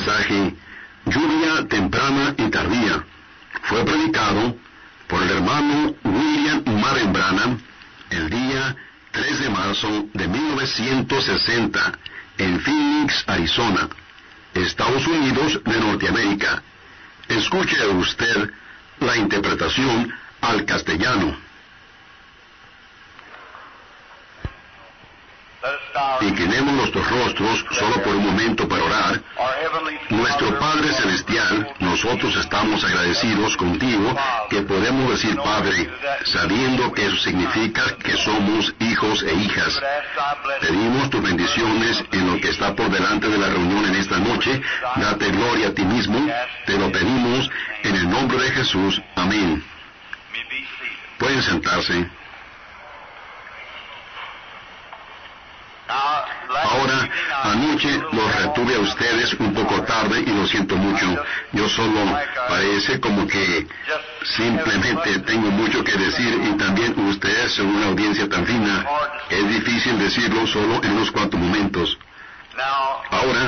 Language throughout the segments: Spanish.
mensaje Lluvia temprana y tardía fue predicado por el hermano William Marion Branham el día 3 de marzo de 1960 en Phoenix, Arizona, Estados Unidos de Norteamérica. Escuche usted la interpretación al castellano. Inclinemos nuestros rostros solo por un momento para orar. Nuestro Padre Celestial, nosotros estamos agradecidos contigo que podemos decir Padre, sabiendo que eso significa que somos hijos e hijas. Pedimos tus bendiciones en lo que está por delante de la reunión en esta noche. Date gloria a ti mismo. Te lo pedimos en el nombre de Jesús. Amén. Pueden sentarse. Ahora, anoche los retuve a ustedes un poco tarde y lo siento mucho. Yo solo parece como que simplemente tengo mucho que decir y también ustedes son una audiencia tan fina. Es difícil decirlo solo en unos cuantos momentos. Ahora,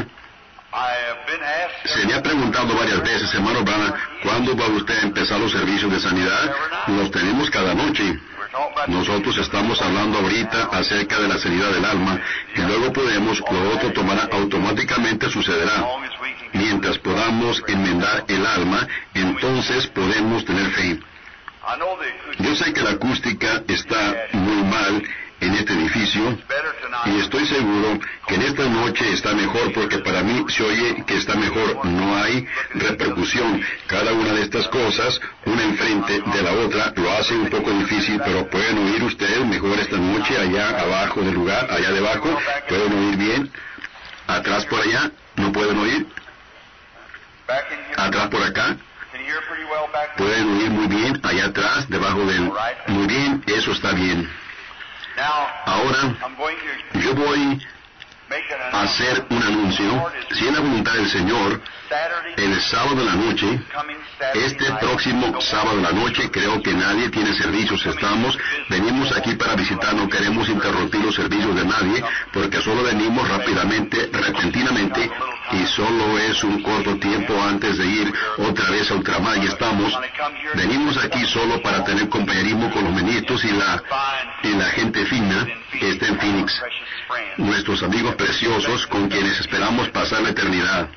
se me ha preguntado varias veces, hermano Branham, ¿cuándo va usted a empezar los servicios de sanidad? Los tenemos cada noche. Nosotros estamos hablando ahorita acerca de la sanidad del alma y luego lo otro tomará automáticamente sucederá. Mientras podamos enmendar el alma, entonces podemos tener fe. Yo sé que la acústica está muy mal en este edificio y estoy seguro que en esta noche está mejor porque para mí se oye que está mejor, no hay repercusión. Cada una de estas cosas, una enfrente de la otra, lo hace un poco difícil, pero pueden oír ustedes mejor esta noche allá abajo del lugar, allá debajo, pueden oír bien. Atrás por allá, ¿no pueden oír? Atrás por acá, pueden oír muy bien, allá atrás, debajo del... Muy bien, eso está bien. Ahora, yo voy a hacer un anuncio, si es la voluntad del Señor, el sábado de la noche, este próximo sábado de la noche, creo que nadie tiene servicios, venimos aquí para visitar, no queremos interrumpir los servicios de nadie, porque solo venimos rápidamente, repentinamente, y solo es un corto tiempo antes de ir otra vez a ultramar, y venimos aquí solo para tener compañerismo con los ministros y la gente fina que está en Phoenix, nuestros amigos preciosos con quienes esperamos pasar la eternidad.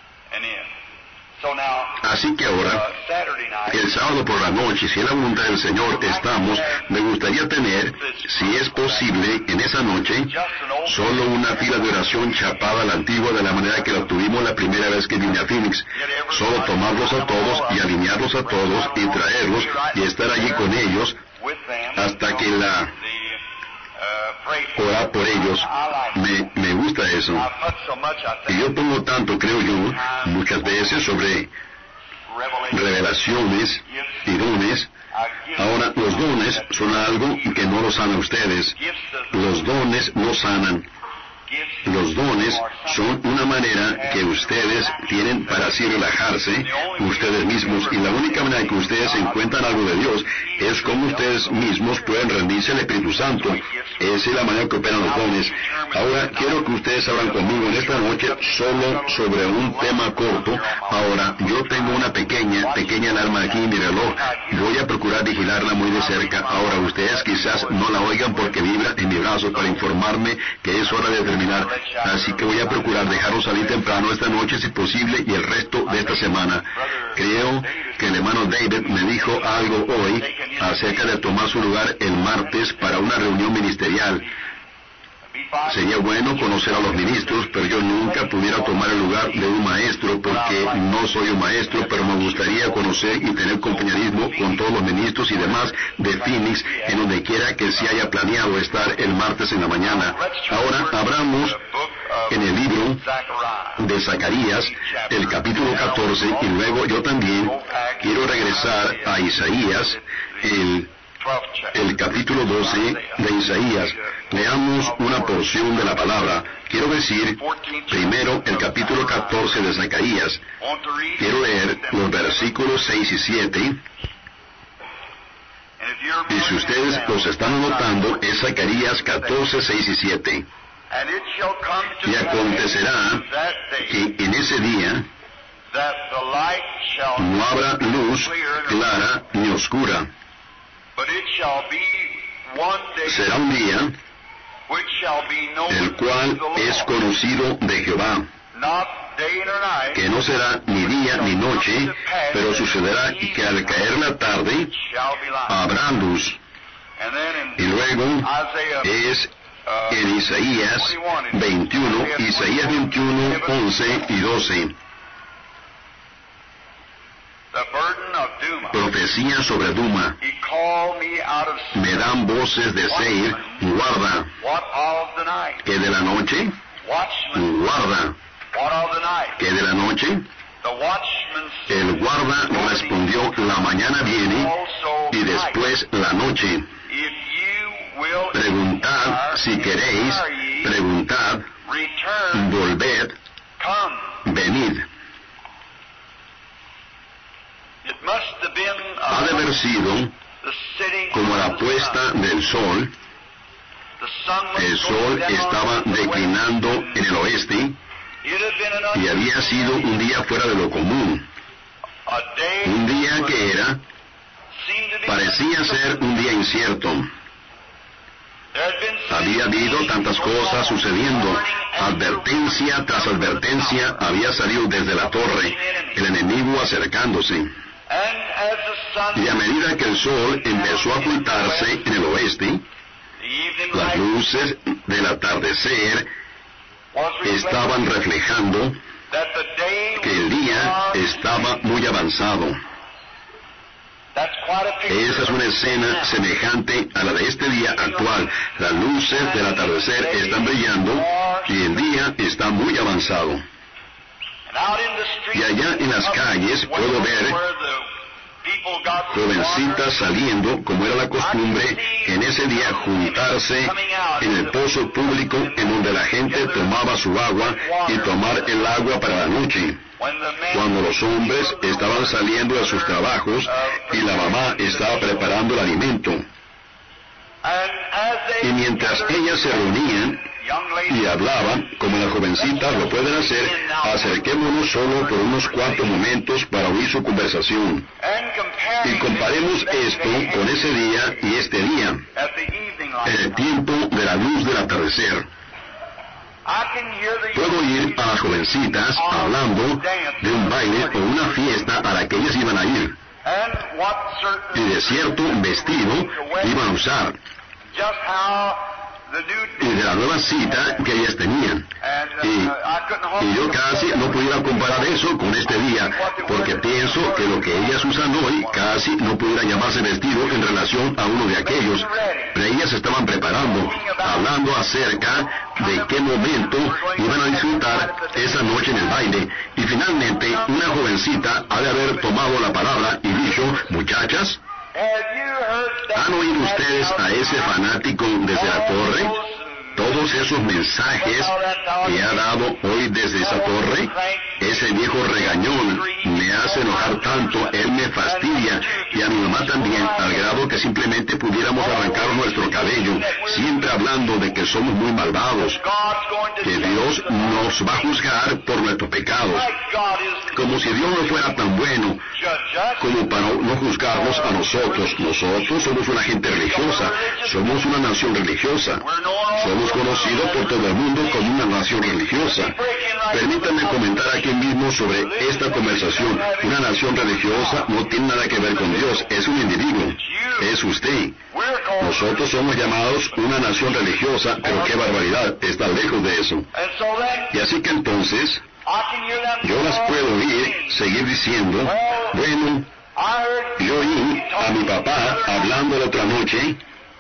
Así que ahora, el sábado por la noche, si es la voluntad del Señor, me gustaría tener, si es posible, en esa noche, solo una fila de oración chapada a la antigua de la manera que la tuvimos la primera vez que vine a Phoenix. Solo tomarlos a todos y alinearlos a todos y traerlos y estar allí con ellos hasta que orar por ellos. Me gusta eso. Y yo pongo tanto, creo yo, muchas veces sobre revelaciones y dones. Ahora, los dones son algo que no lo sana a ustedes. Los dones no sanan. Los dones son una manera que ustedes tienen para así relajarse ustedes mismos, y la única manera que ustedes encuentran algo de Dios es como ustedes mismos pueden rendirse al Espíritu Santo. Esa es la manera que operan los dones. Ahora, quiero que ustedes hablan conmigo en esta noche solo sobre un tema corto. Ahora, yo tengo una pequeña alarma aquí en mi reloj. Voy a procurar vigilarla muy de cerca. Ahora, ustedes quizás no la oigan porque vibra en mi brazo para informarme que es hora de terminar. Así que voy a procurar dejarlos salir temprano esta noche si posible y el resto de esta semana. Creo que el hermano David me dijo algo hoy acerca de tomar su lugar el martes para una reunión ministerial. Sería bueno conocer a los ministros, pero yo nunca pudiera tomar el lugar de un maestro porque no soy un maestro, pero me gustaría conocer y tener compañerismo con todos los ministros y demás de Phoenix, en donde quiera que se haya planeado estar el martes en la mañana. Ahora abramos en el libro de Zacarías, el capítulo 14, y luego yo también quiero regresar a Isaías, el capítulo 12 de Isaías. Leamos una porción de la palabra. Quiero decir, primero, el capítulo 14 de Zacarías. Quiero leer los versículos 6 y 7. Y si ustedes los están anotando, es Zacarías 14, 6 y 7. Y acontecerá que en ese día no habrá luz clara ni oscura. Será un día el cual es conocido de Jehová, que no será ni día ni noche, pero sucederá que al caer la tarde habrá luz. Y luego es en Isaías 21, Isaías 21, 11 y 12. Profecía sobre Duma. Me dan voces de Seir, guarda. ¿Que de la noche? Guarda. ¿Que de la noche? El guarda respondió, la mañana viene y después la noche. Preguntad si queréis, preguntad, volved, venid. Ha de haber sido como la puesta del sol. El sol estaba declinando en el oeste y había sido un día fuera de lo común. Un día que parecía ser un día incierto. Había habido tantas cosas sucediendo. Advertencia tras advertencia había salido desde la torre, el enemigo acercándose. Y a medida que el sol empezó a ocultarse en el oeste, las luces del atardecer estaban reflejando que el día estaba muy avanzado. Esa es una escena semejante a la de este día actual. Las luces del atardecer están brillando y el día está muy avanzado. Y allá en las calles puedo ver jovencitas saliendo, como era la costumbre en ese día, juntarse en el pozo público en donde la gente tomaba su agua y tomar el agua para la noche. Cuando los hombres estaban saliendo de sus trabajos y la mamá estaba preparando el alimento. Y mientras ellas se reunían y hablaban, como las jovencitas lo pueden hacer, acerquémonos solo por unos cuantos momentos para oír su conversación. Y comparemos esto con ese día y este día, en el tiempo de la luz del atardecer. Puedo oír a las jovencitas hablando de un baile o una fiesta a la que ellas iban a ir, y de cierto vestido iban a usar, y de la nueva cita que ellas tenían. Y yo casi no pudiera comparar eso con este día, porque pienso que lo que ellas usan hoy casi no pudiera llamarse vestido en relación a uno de aquellos. Pero ellas estaban preparando, hablando acerca de qué momento iban a disfrutar esa noche en el baile. Y finalmente una jovencita ha de haber tomado la palabra y dicho, muchachas, ¿han oído ustedes a ese fanático desde la torre? Todos esos mensajes que ha dado hoy desde esa torre, ese viejo regañón me hace enojar tanto, él me fastidia, y a mi mamá también, al grado que simplemente pudiéramos arrancar nuestro cabello, siempre hablando de que somos muy malvados, que Dios nos va a juzgar por nuestros pecados, como si Dios no fuera tan bueno como para no juzgarnos a nosotros. Nosotros somos una gente religiosa, somos una nación religiosa, somos conocidos por todo el mundo como una nación religiosa. Permítanme comentar aquí mismo sobre esta conversación. Una nación religiosa no tiene nada que ver con Dios, es un individuo, es usted. Nosotros somos llamados una nación religiosa, pero qué barbaridad, está lejos de eso. Y así que entonces, yo las puedo oír seguir diciendo, bueno, yo oí a mi papá hablando la otra noche,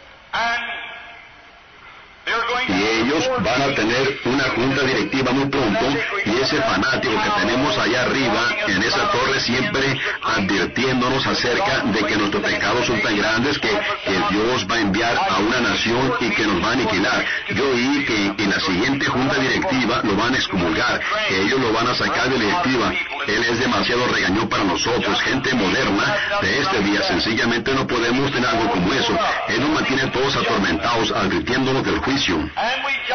y ellos van a tener una junta directiva muy pronto, y ese fanático que tenemos allá arriba en esa torre siempre advirtiéndonos acerca de que nuestros pecados son tan grandes que Dios va a enviar a una nación y que nos va a aniquilar. Yo oí que en la siguiente junta directiva lo van a excomulgar, que ellos lo van a sacar de la directiva. Él es demasiado regañón para nosotros, gente moderna de este día. Sencillamente no podemos tener algo como eso. Él nos mantiene todos atormentados, advirtiéndonos del juicio.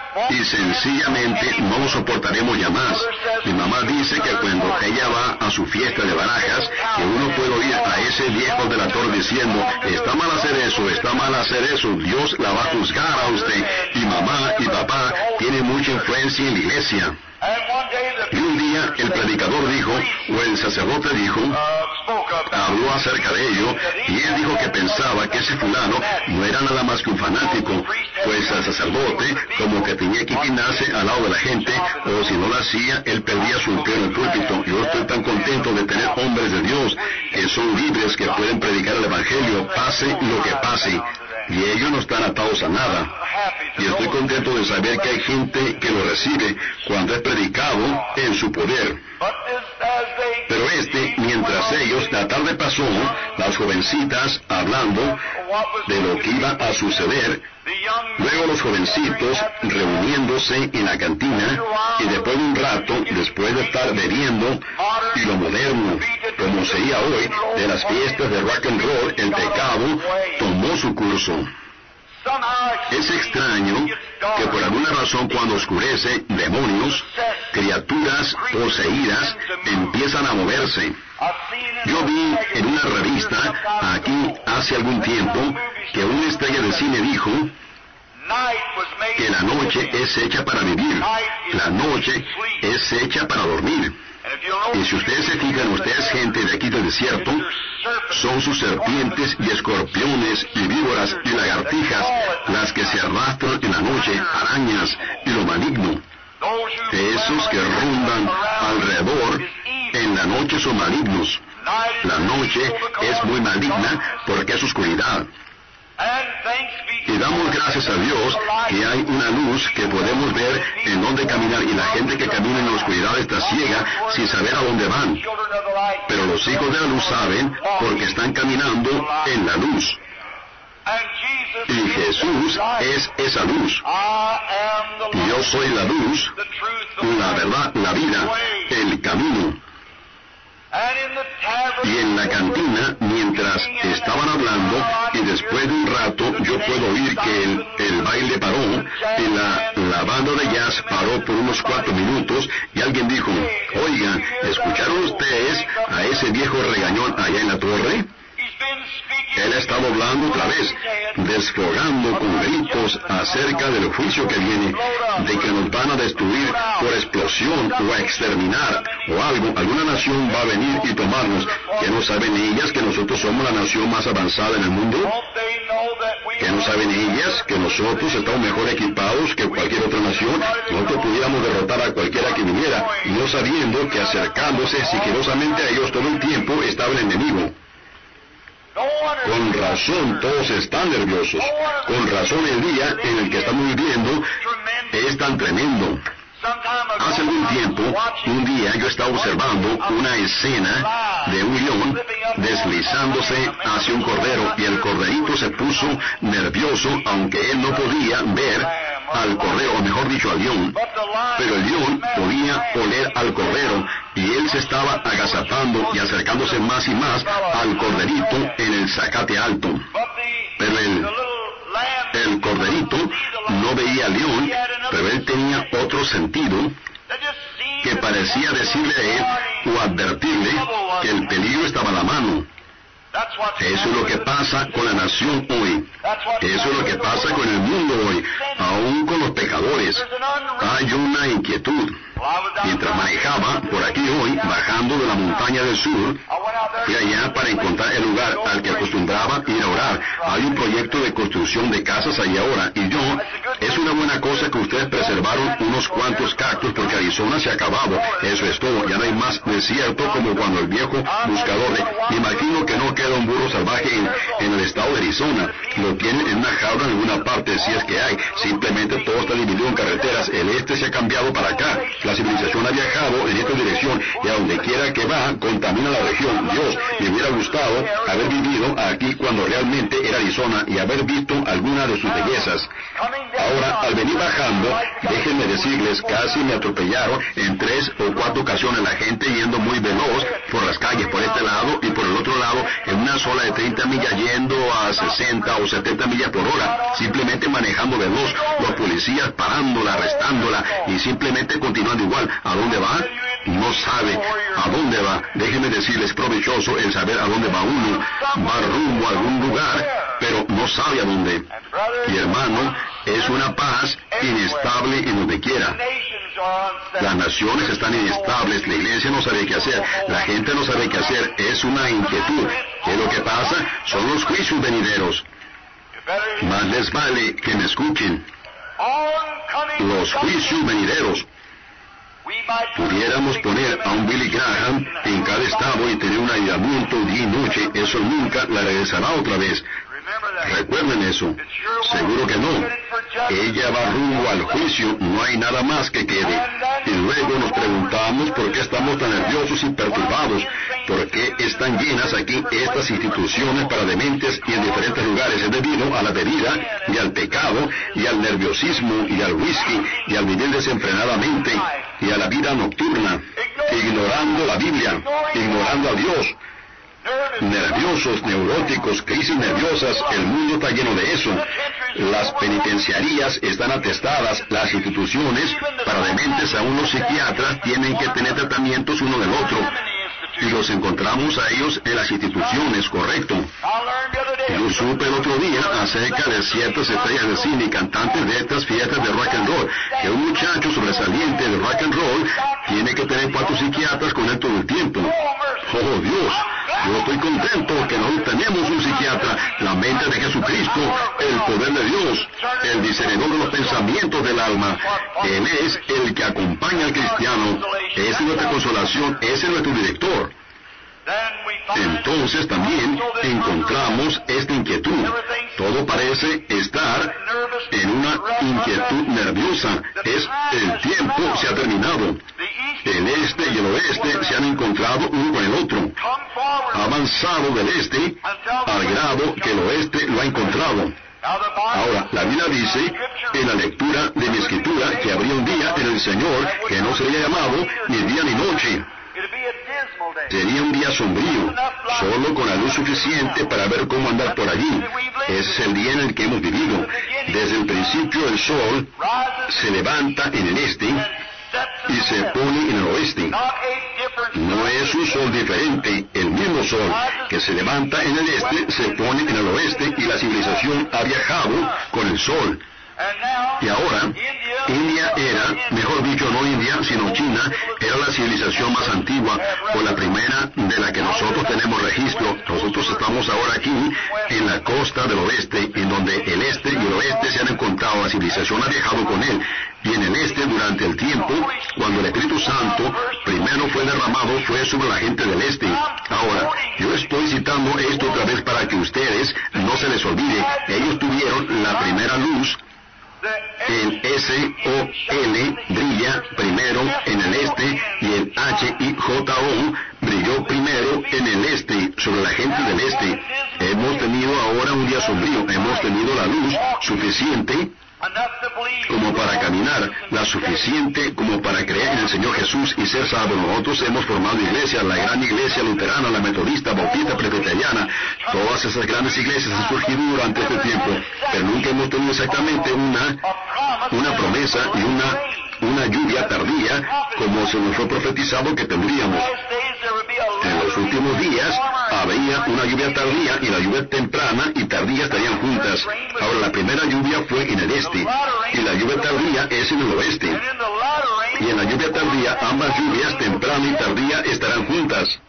y sencillamente no lo soportaremos ya más. Mi mamá dice que cuando ella va a su fiesta de barajas, que uno puede oír a ese viejo delator diciendo, está mal hacer eso, está mal hacer eso, Dios la va a juzgar a usted. Y mamá y papá tienen mucha influencia en la iglesia. Y un día el predicador dijo, o el sacerdote dijo, habló acerca de ello, y él dijo que pensaba que ese fulano no era nada más que un fanático, pues el sacerdote como que tenía que inclinarse al lado de la gente, o si no lo hacía, él perdía su empleo en el púlpito. Yo estoy tan contento de tener hombres de Dios que son libres, que pueden predicar el Evangelio, pase lo que pase, y ellos no están atados a nada. Y estoy contento de saber que hay gente que lo recibe cuando es predicado en su poder. Pero mientras ellos, la tarde pasó, las jovencitas hablando de lo que iba a suceder, luego los jovencitos reuniéndose en la cantina, y después de un rato, después de estar bebiendo, y lo moderno, como sería hoy, de las fiestas de rock and roll, el pecado tomó su curso. Es extraño que por alguna razón cuando oscurece, demonios, criaturas poseídas, empiezan a moverse. Yo vi en una revista, aquí hace algún tiempo, que una estrella de cine dijo que la noche es hecha para vivir, la noche es hecha para dormir. Y si ustedes se fijan, ustedes gente de aquí del desierto, son sus serpientes y escorpiones y víboras y lagartijas las que se arrastran en la noche, arañas y lo maligno. Esos que rondan alrededor en la noche son malignos. La noche es muy maligna porque es oscuridad. Y damos gracias a Dios que hay una luz que podemos ver en dónde caminar, y la gente que camina en la oscuridad está ciega sin saber a dónde van. Pero los hijos de la luz saben porque están caminando en la luz. Y Jesús es esa luz. Yo soy la luz, la verdad, la vida, el camino. Y en la cantina, mientras estaban hablando, y después de un rato, yo puedo oír que el baile paró, y la banda de jazz paró por unos 4 minutos, y alguien dijo, oigan, ¿escucharon ustedes a ese viejo regañón allá en la torre? Él estaba hablando otra vez, desfogando con gritos acerca del juicio que viene, de que nos van a destruir por explosión o a exterminar o algo. Alguna nación va a venir y tomarnos. ¿Que no saben ellas que nosotros somos la nación más avanzada en el mundo? ¿Que no saben ellas que nosotros estamos mejor equipados que cualquier otra nación? Nosotros pudiéramos derrotar a cualquiera que viniera, no sabiendo que acercándose sigilosamente a ellos todo el tiempo estaba el enemigo. Con razón todos están nerviosos. Con razón el día en el que estamos viviendo es tan tremendo. Hace algún tiempo, un día yo estaba observando una escena de un león deslizándose hacia un cordero, y el corderito se puso nervioso, aunque él no podía ver al cordero, o mejor dicho, al león, pero el león podía oler al cordero, y él se estaba agazapando y acercándose más y más al corderito en el zacate alto. Pero el corderito no veía al león, pero él tenía otro sentido que parecía decirle a él o advertirle que el peligro estaba a la mano. Eso es lo que pasa con la nación hoy. Eso es lo que pasa con el mundo hoy, aún con los pecadores. Hay una inquietud. Mientras manejaba por aquí hoy, bajando de la montaña del sur, fui allá para encontrar el lugar al que acostumbraba ir a orar. Hay un proyecto de construcción de casas ahí ahora, y es una buena cosa que ustedes preservaron unos cuantos cactus, porque Arizona se ha acabado. Eso es todo, ya no hay más desierto como cuando el viejo buscador me imagino que no queda un burro salvaje en el estado de Arizona. Lo tienen en una jaula en alguna parte, si es que hay. Simplemente todo está dividido en carreteras. El este se ha cambiado para acá. La civilización ha viajado en esta dirección, y a donde quiera que va, contamina la región. Dios. Me hubiera gustado haber vivido aquí cuando realmente era Arizona y haber visto alguna de sus bellezas. Ahora, al venir bajando, déjenme decirles, casi me atropellaron en 3 o 4 ocasiones, la gente yendo muy veloz por las calles, por este lado y por el otro lado, en una sola de 30 millas yendo a 60 o 70 millas por hora, simplemente manejando veloz, los policías parándola, arrestándola y simplemente continuando igual. ¿A dónde va? No sabe a dónde va. Déjenme decirles, provechoso el saber a dónde va uno. Va rumbo a algún lugar, pero no sabe a dónde. Y hermano, es una paz inestable en donde quiera. Las naciones están inestables, la iglesia no sabe qué hacer, la gente no sabe qué hacer, es una inquietud. ¿Qué es lo que pasa? Son los juicios venideros. Más les vale que me escuchen. Los juicios venideros. Pudiéramos poner a un Billy Graham en cada estado y tener un ayudamiento día y noche, eso nunca la regresará otra vez. Recuerden eso. Seguro que no. Ella va rumbo al juicio, no hay nada más que quede. Y luego nos preguntamos por qué estamos tan nerviosos y perturbados, por qué están llenas aquí estas instituciones para dementes y en diferentes lugares. Es debido a la bebida y al pecado y al nerviosismo y al whisky y al vivir desenfrenadamente y a la vida nocturna, ignorando la Biblia, ignorando a Dios. Nerviosos, neuróticos, crisis nerviosas, el mundo está lleno de eso. Las penitenciarías están atestadas, las instituciones para dementes, aún los psiquiatras tienen que tener tratamientos uno del otro. Y los encontramos a ellos en las instituciones, correcto. Yo supe el otro día acerca de ciertas estrellas de cine y cantantes de estas fiestas de rock and roll, que un muchacho sobresaliente de rock and roll tiene que tener 4 psiquiatras con él todo el tiempo. ¡Oh, Dios! Yo estoy contento que nosotros tenemos un psiquiatra, la mente de Jesucristo, el poder de Dios, el discernidor de los pensamientos del alma. Él es el que acompaña al cristiano, es nuestra consolación, es nuestro director. Entonces también encontramos esta inquietud. Todo parece estar en una inquietud nerviosa. El tiempo se ha terminado. El este y el oeste se han encontrado uno con el otro. Ha avanzado del este al grado que el oeste lo ha encontrado. Ahora, la Biblia dice en la lectura de mi escritura que habría un día en el Señor que no sería llamado ni día ni noche. Sería un día sombrío, solo con la luz suficiente para ver cómo andar por allí. Ese es el día en el que hemos vivido. Desde el principio el sol se levanta en el este y se pone en el oeste. No es un sol diferente, el mismo sol que se levanta en el este se pone en el oeste y la civilización ha viajado con el sol. Y ahora, India era, mejor dicho, no India, sino China, era la civilización más antigua, o la primera de la que nosotros tenemos registro. Nosotros estamos ahora aquí, en la costa del oeste, en donde el este y el oeste se han encontrado, la civilización ha viajado con él. Y en el este, durante el tiempo, cuando el Espíritu Santo primero fue derramado, fue sobre la gente del este. Ahora, yo estoy citando esto otra vez para que ustedes no se les olvide. Ellos tuvieron la primera luz. El S-O-L brilla primero en el este y el H-I-J-O brilló primero en el este, sobre la gente del este. Hemos tenido ahora un día sombrío, hemos tenido la luz suficiente como para caminar, la suficiente como para creer en el Señor Jesús y ser salvos. Nosotros hemos formado iglesias, la gran iglesia luterana, la metodista, bautista, presbiteriana. Todas esas grandes iglesias han surgido durante este tiempo, pero nunca hemos tenido exactamente una promesa y una lluvia tardía como se nos fue profetizado que tendríamos. En los últimos días había una lluvia tardía y la lluvia temprana y tardía estarían juntas. Ahora, la primera lluvia fue en el este y la lluvia tardía es en el oeste. Y en la lluvia tardía ambas lluvias, temprana y tardía, estarán juntas.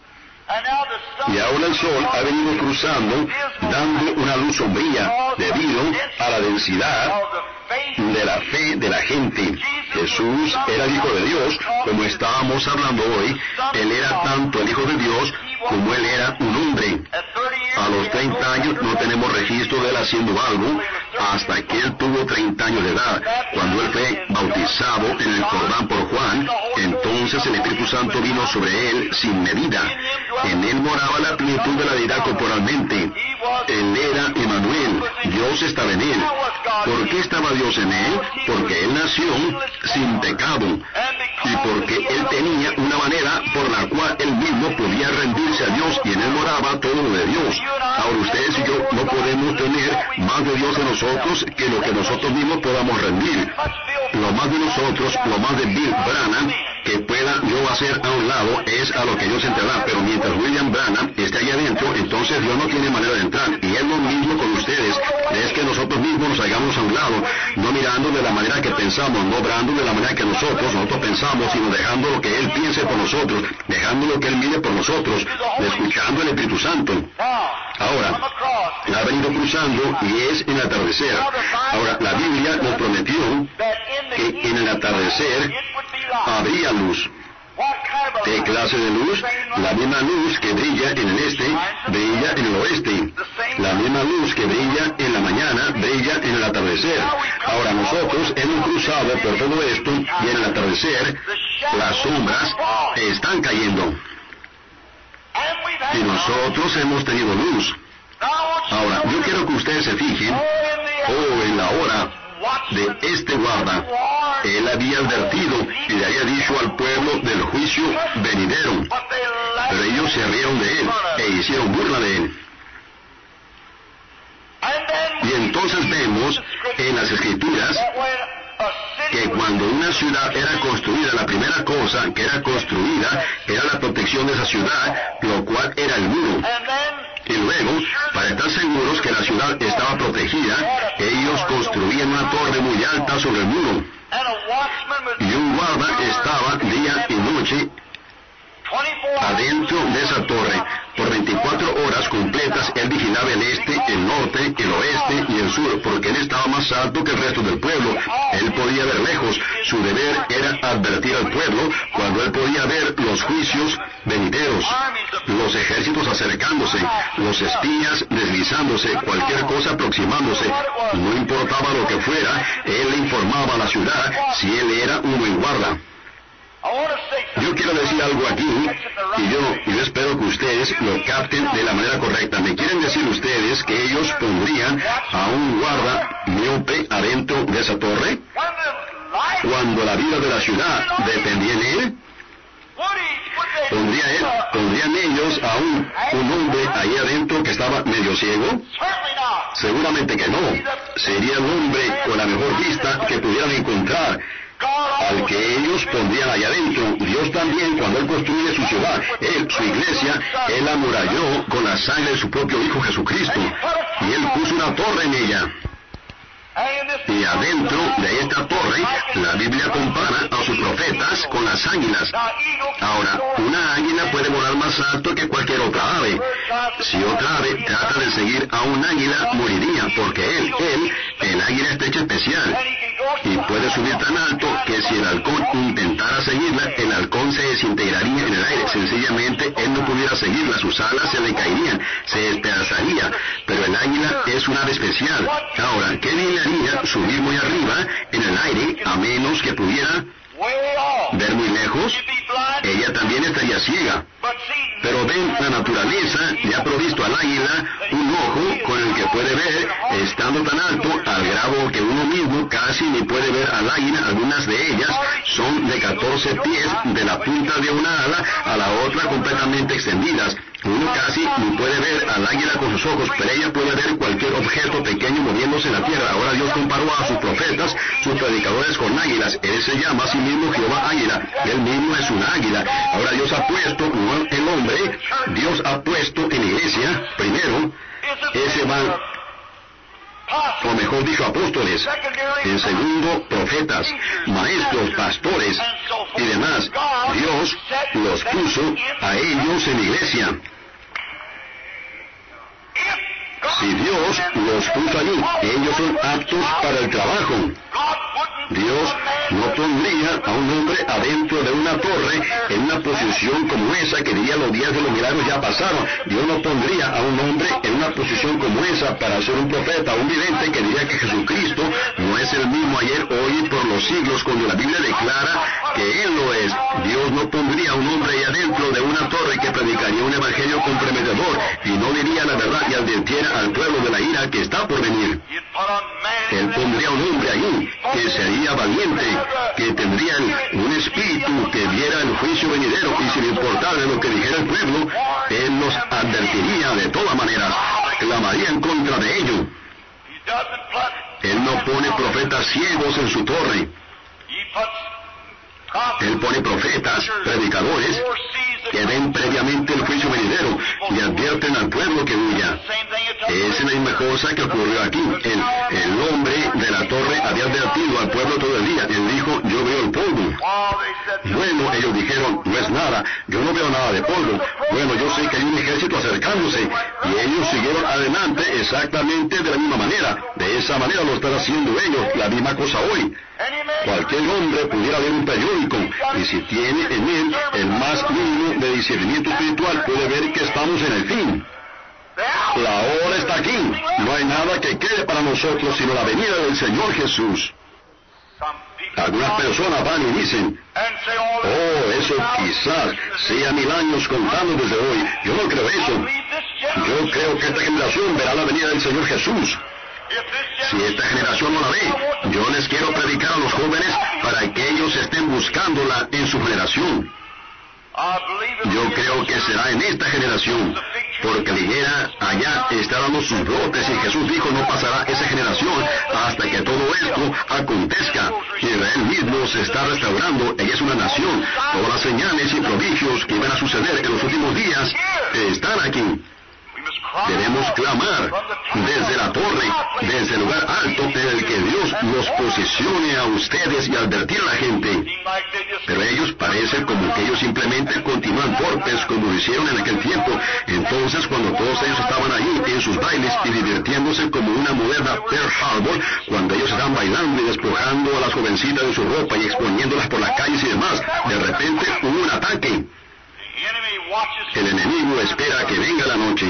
Y ahora el sol ha venido cruzando, dando una luz sombría debido a la densidad de la fe de la gente. Jesús era el Hijo de Dios, como estábamos hablando hoy. Él era tanto el Hijo de Dios como él era un hombre. A los 30 años no tenemos registro de él haciendo algo hasta que él tuvo 30 años de edad. Cuando él fue bautizado en el Jordán por Juan, entonces el Espíritu Santo vino sobre él sin medida. En él moraba la plenitud de la deidad corporalmente. Él era Emmanuel, Dios estaba en él. ¿Por qué estaba Dios en él? Porque él nació sin pecado y porque él tenía una manera por la cual él mismo podía rendirse a Dios, y en él moraba todo lo de Dios. Ahora ustedes y yo no podemos tener más de Dios en nosotros que lo que nosotros mismos podamos rendir. Lo más de nosotros, lo más de Bill Branham que pueda yo hacer a un lado es a lo que Dios entrará, pero mientras William Branham esté allá adentro, entonces Dios no tiene manera de entrar. Y es lo mismo con ustedes, es que nosotros mismos nos hagamos a un lado, no mirando de la manera que pensamos, no obrando de la manera que nosotros pensamos, sino dejando lo que Él piense por nosotros, dejando lo que Él mire por nosotros, escuchando el Espíritu Santo. Ahora, ha venido cruzando y es en el atardecer. Ahora, la Biblia nos prometió que en el atardecer habría luz. ¿Qué clase de luz? La misma luz que brilla en el este, brilla en el oeste. La misma luz que brilla en la mañana, brilla en el atardecer. Ahora nosotros hemos cruzado por todo esto y en el atardecer las sombras están cayendo. Y nosotros hemos tenido luz. Ahora, yo quiero que ustedes se fijen, en la hora de este guarda, él había advertido y le había dicho al pueblo del juicio venidero, pero ellos se rieron de él e hicieron burla de él. Y entonces vemos en las Escrituras que cuando una ciudad era construida, la primera cosa que era construida era la protección de esa ciudad, lo cual era el muro. Y luego, para estar seguros que la ciudad estaba protegida, ellos construían una torre muy alta sobre el muro. Y un guarda estaba día y noche adentro de esa torre. Por 24 horas completas él vigilaba el este, el norte, el oeste y el sur, porque él estaba más alto que el resto del pueblo. Él podía ver lejos. Su deber era advertir al pueblo cuando él podía ver los juicios venideros, los ejércitos acercándose, los espías deslizándose, cualquier cosa aproximándose. No importaba lo que fuera, él le informaba a la ciudad si él era un buen guarda. Yo quiero decir algo aquí, y yo espero que ustedes lo capten de la manera correcta. ¿Me quieren decir ustedes que ellos pondrían a un guarda miope adentro de esa torre? Cuando la vida de la ciudad dependía en él, ¿pondrían ellos a un hombre ahí adentro que estaba medio ciego? Seguramente que no. Sería el hombre con la mejor vista que pudieran encontrar, al que ellos pondrían allá adentro. Dios también, cuando Él construye su ciudad, su iglesia, Él la amuralló con la sangre de su propio Hijo Jesucristo, y Él puso una torre en ella. Y adentro de esta torre, la Biblia compara a sus profetas con las águilas. Ahora, una águila puede volar más alto que cualquier otra ave. Si otra ave trata de seguir a un águila, moriría, porque el águila está hecha especial. Y puede subir tan alto que si el halcón intentara seguirla, el halcón se desintegraría en el aire. Sencillamente, él no pudiera seguirla, sus alas se le caerían, se despedazaría. Pero el águila es un ave especial. Ahora, ¿qué bien le haría subir muy arriba en el aire, a menos que pudiera ver muy lejos? Ella también estaría ciega. Pero ven, la naturaleza le ha provisto al águila un ojo con el que puede ver, estando tan alto, al grado que uno mismo casi ni puede ver al águila. Algunas de ellas son de 14 pies, de la punta de una ala a la otra completamente extendidas. Uno casi ni puede ver al águila con sus ojos, pero ella puede ver cualquier objeto pequeño moviéndose en la tierra. Ahora Dios comparó a sus profetas, sus predicadores, con águilas. Él se llama a sí mismo Jehová Águila. Él mismo es una águila. Ahora Dios ha puesto, no el hombre, Dios ha puesto en la iglesia, primero, ese van, o mejor dicho, apóstoles, en segundo, profetas, maestros, pastores y demás. Dios los puso a ellos en la iglesia. Si Dios los puso allí, ellos son aptos para el trabajo. Dios no pondría a un hombre adentro de una torre en una posición posición como esa, que diría los días de los milagros ya pasaron. Dios no pondría a un hombre en una posición como esa para ser un profeta, un vidente que diría que Jesucristo no es el mismo ayer, hoy y por los siglos, cuando la Biblia declara que Él lo es. Dios no pondría a un hombre ahí adentro de una torre que predicaría un evangelio comprometedor y no diría la verdad y advirtiera al pueblo de la ira que está por venir. Él pondría a un hombre allí que sería valiente, que tendría un espíritu que viera el juicio venidero, y sin importar de lo que dijera el pueblo, Él nos advertiría de todas maneras, clamaría en contra de ello. Él no pone profetas ciegos en su torre. Él pone profetas, predicadores, que ven previamente el juicio venidero y advierten al pueblo que huya. Es la misma cosa que ocurrió aquí. El hombre de la torre había advertido al pueblo todo el día. Él dijo, yo veo el polvo. Bueno, ellos dijeron, no es nada, yo no veo nada de polvo. Bueno, yo sé que hay un ejército acercándose. Y ellos siguieron adelante exactamente de la misma manera. De esa manera lo están haciendo ellos, la misma cosa hoy. Cualquier hombre pudiera ver un periódico, y si tiene en él el más mínimo de discernimiento espiritual, puede ver que estamos en el fin. La hora está aquí. No hay nada que quede para nosotros sino la venida del Señor Jesús. Algunas personas van y dicen, oh, eso quizás sea 1000 años contando desde hoy. Yo no creo eso. Yo creo que esta generación verá la venida del Señor Jesús. Si esta generación no la ve, yo les quiero predicar a los jóvenes para que ellos estén buscándola en su generación. Yo creo que será en esta generación, porque la higuera allá está dando sus brotes, y Jesús dijo, no pasará esa generación hasta que todo esto acontezca. Israel mismo se está restaurando, ella es una nación. Todas las señales y prodigios que iban a suceder en los últimos días están aquí. Debemos clamar desde la torre, desde el lugar alto en el que Dios los posicione a ustedes y advertir a la gente. Pero ellos parecen como que ellos simplemente continúan torpes como lo hicieron en aquel tiempo. Entonces, cuando todos ellos estaban allí en sus bailes y divirtiéndose como una moderna Pearl Harbor, cuando ellos estaban bailando y despojando a las jovencitas de su ropa y exponiéndolas por las calles y demás, de repente hubo un ataque. El enemigo espera que venga la noche.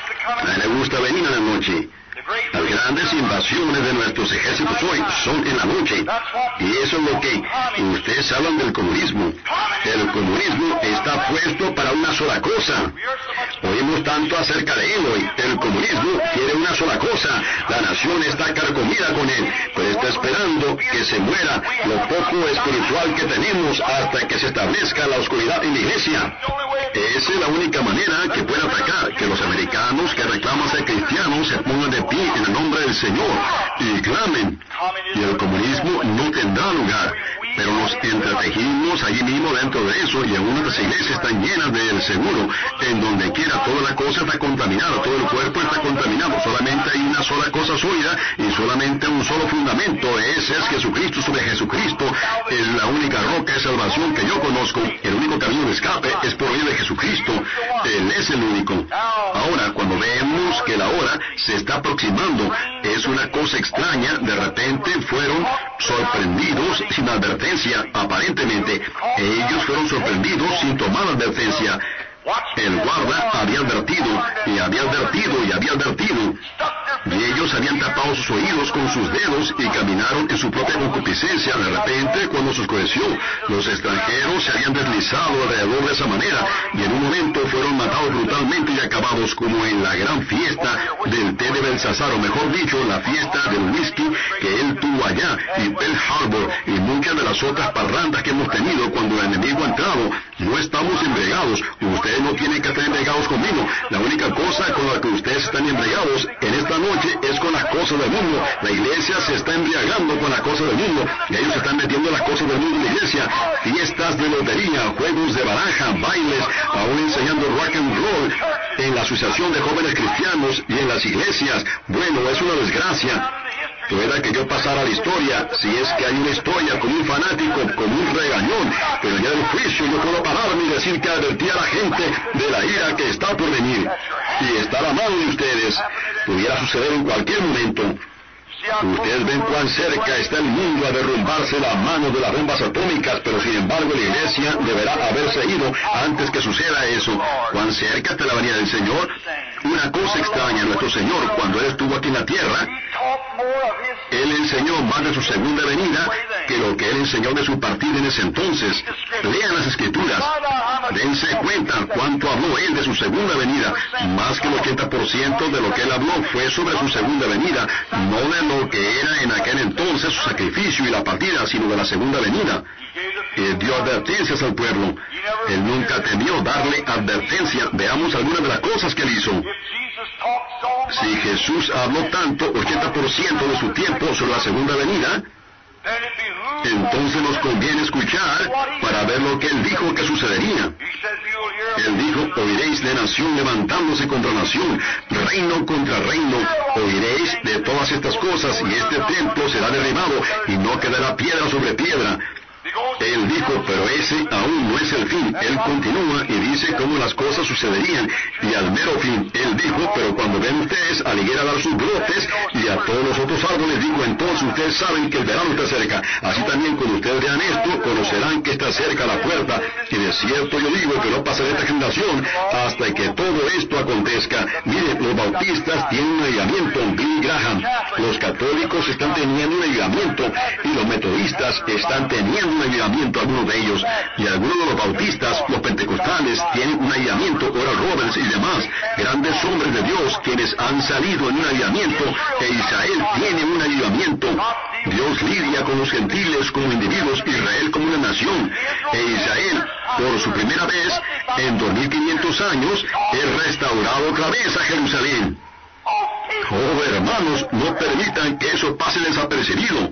A él le gusta venir a la noche. Las grandes invasiones de nuestros ejércitos hoy son en la noche. Y eso es lo que ustedes hablan del comunismo. El comunismo está puesto para una sola cosa. Oímos tanto acerca de él hoy. El comunismo quiere una sola cosa. La nación está carcomida con él, pero está esperando que se muera lo poco espiritual que tenemos hasta que se establezca la oscuridad en la iglesia. Esa es la única manera que puede atacar, que los americanos que reclaman ser cristianos se pongan de pie en el nombre del Señor y clamen. Y el comunismo no tendrá lugar. Pero nos entretejimos allí mismo dentro de eso, y algunas de las iglesias están llenas del seguro. En donde quiera, toda la cosa está contaminada, todo el cuerpo está contaminado. Solamente hay una sola cosa sólida y solamente un solo fundamento. Ese es Jesucristo. Sobre Jesucristo es la única roca de salvación que yo conozco. El único camino de escape es por medio de Jesucristo. Él es el único. Ahora, cuando vemos que la hora se está aproximando, es una cosa extraña. De repente fueron sorprendidos sin advertencia. Aparentemente, ellos fueron sorprendidos sin tomar advertencia. El guarda había advertido, y había advertido, y había advertido. Y ellos habían tapado sus oídos con sus dedos y caminaron en su propia concupiscencia. De repente, cuando se oscureció, los extranjeros se habían deslizado alrededor de esa manera, y en un momento fueron matados brutalmente y acabados, como en la gran fiesta del té de Belsasar, o mejor dicho, la fiesta del whisky que él tuvo allá, y Pearl Harbor, y muchas de las otras parrandas que hemos tenido cuando el enemigo ha entrado. No estamos embriagados. Ustedes no tienen que estar embriagados conmigo. La única cosa con la que ustedes están embriagados en esta noche es con las cosas del mundo. La iglesia se está embriagando con las cosas del mundo, y ellos están metiendo las cosas del mundo en la iglesia. Fiestas de lotería, juegos de baraja, bailes, aún enseñando rock and roll en la asociación de jóvenes cristianos y en las iglesias. Bueno, es una desgracia. Pueda que yo pasara la historia, si es que hay una historia, como un fanático, como un regañón, pero ya del juicio yo puedo pararme y decir que advertí a la gente de la ira que está por venir, y estar a mano de ustedes. Pudiera suceder en cualquier momento. Ustedes ven cuán cerca está el mundo a derrumbarse la mano de las bombas atómicas, pero sin embargo la iglesia deberá haberse ido antes que suceda eso. Cuán cerca está la venida del Señor. Una cosa extraña, nuestro Señor, cuando Él estuvo aquí en la tierra, Él enseñó más de su segunda venida que lo que Él enseñó de su partida en ese entonces. Lean las Escrituras. Dense cuenta cuánto habló Él de su segunda venida. Más que el 80% de lo que Él habló fue sobre su segunda venida, no de lo que era en aquel entonces su sacrificio y la partida, sino de la segunda venida. Él dio advertencias al pueblo. Él nunca temió darle advertencia. Veamos algunas de las cosas que Él hizo. Si Jesús habló tanto, 80% de su tiempo sobre la segunda venida, entonces nos conviene escuchar para ver lo que Él dijo que sucedería. Él dijo, oiréis de nación levantándose contra nación, reino contra reino, oiréis de todas estas cosas, y este templo será derribado, y no quedará piedra sobre piedra. Él dijo, pero ese aún no es el fin. Él continúa y dice cómo las cosas sucederían, y al mero fin, Él dijo, pero cuando ven ustedes a la higuera dar sus brotes, y a todos los otros árboles, dijo, entonces ustedes saben que el verano está cerca. Así también cuando ustedes vean esto, conocerán que está cerca la puerta, y de cierto yo digo que no pasará esta generación hasta que todo esto acontezca. Miren, los bautistas tienen un avivamiento, Billy Graham, los católicos están teniendo un avivamiento, y los metodistas están teniendo un avivamiento, algunos de ellos, y algunos de los bautistas, los pentecostales, tienen un avivamiento, Oral Roberts y demás, grandes hombres de Dios, quienes han salido en un avivamiento, e Israel tiene un avivamiento. Dios lidia con los gentiles como individuos, Israel como una nación, e Israel, por su primera vez, en 2500 años, es restaurado otra vez a Jerusalén. Oh, hermanos, no permitan que eso pase desapercibido.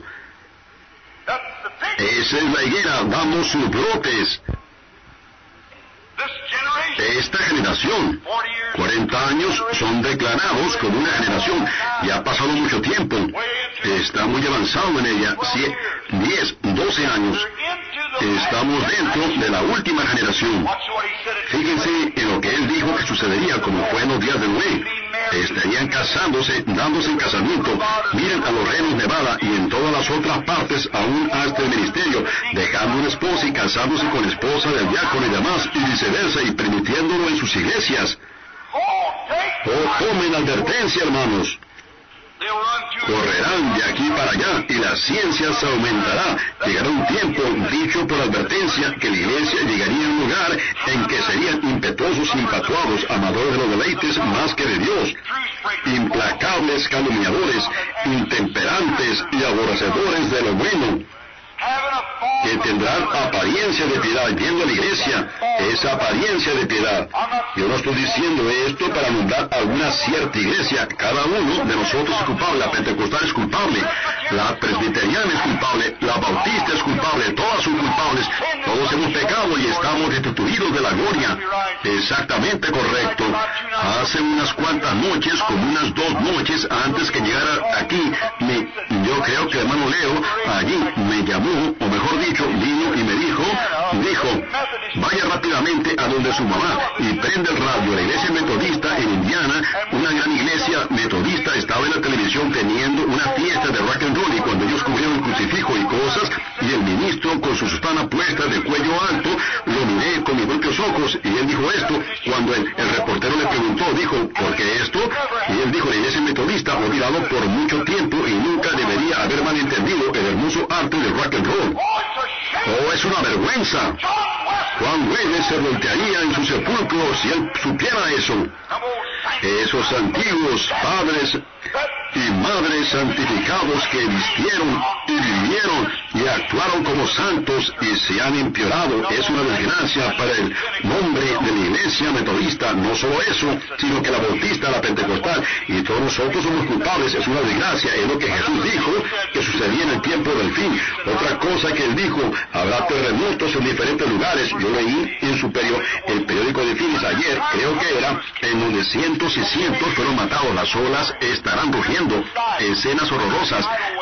Esa es la higuera, damos sus brotes. Esta generación, 40 años, son declarados como una generación, y ha pasado mucho tiempo, está muy avanzado en ella, 10, 12 años, estamos dentro de la última generación. Fíjense en lo que Él dijo que sucedería, como fue en los días de Noé. Estarían casándose, dándose en casamiento. Miren a los reinos de Nevada y en todas las otras partes, aún hasta el ministerio, dejando una esposa y casándose con la esposa del diácono y demás, y viceversa, y permitiéndolo en sus iglesias. Oh, tomen advertencia, hermanos. Correrán de aquí para allá, y la ciencia se aumentará. Llegará un tiempo, dicho por advertencia, que la iglesia llegaría a un lugar en que serían impetuosos, infatuados, amadores de los deleites más que de Dios, implacables, calumniadores, intemperantes y aborrecedores de lo bueno, que tendrán apariencia de piedad. Viendo a la iglesia, esa apariencia de piedad. Yo no estoy diciendo esto para nombrar alguna cierta iglesia. Cada uno de nosotros es culpable. La pentecostal es culpable, la presbiteriana es culpable, la bautista es culpable, todas son culpables. Todos hemos pecado y estamos destituidos de la gloria. Exactamente correcto. Hace unas cuantas noches, como unas 2 noches antes que llegara aquí, yo creo que el hermano Leo allí me llamó, o mejor dicho, vino y me dijo, vaya rápidamente a donde su mamá y prende el radio. La iglesia metodista en Indiana, una gran iglesia metodista, estaba en la televisión teniendo una fiesta de rock and roll, y cuando ellos cubrieron el crucifijo y cosas, y el ministro con su sotana puesta de cuello alto, lo miré con mis propios ojos, y él dijo esto. Cuando el reportero le preguntó, dijo, ¿por qué esto? Y él dijo, la iglesia metodista ha olvidado por mucho tiempo y nunca debería haber malentendido el hermoso arte del rock and roll. Oh, es una vergüenza. Juan Wesley se voltearía en su sepulcro si él supiera eso. Esos antiguos padres y madres santificados que vistieron y vivieron y actuaron como santos y se han empeorado. Es una desgracia para el nombre de la iglesia metodista. No solo eso, sino que la bautista, la pentecostal, y todos nosotros somos culpables. Es una desgracia. Es lo que Jesús dijo que sucedía en el tiempo del fin. Otra cosa que Él dijo, habrá terremotos en diferentes lugares. Yo leí en el periódico de Phoenix ayer, creo que era, en donde cientos y cientos fueron matados. Las olas estarán rugiendo. Escenas horrorosas.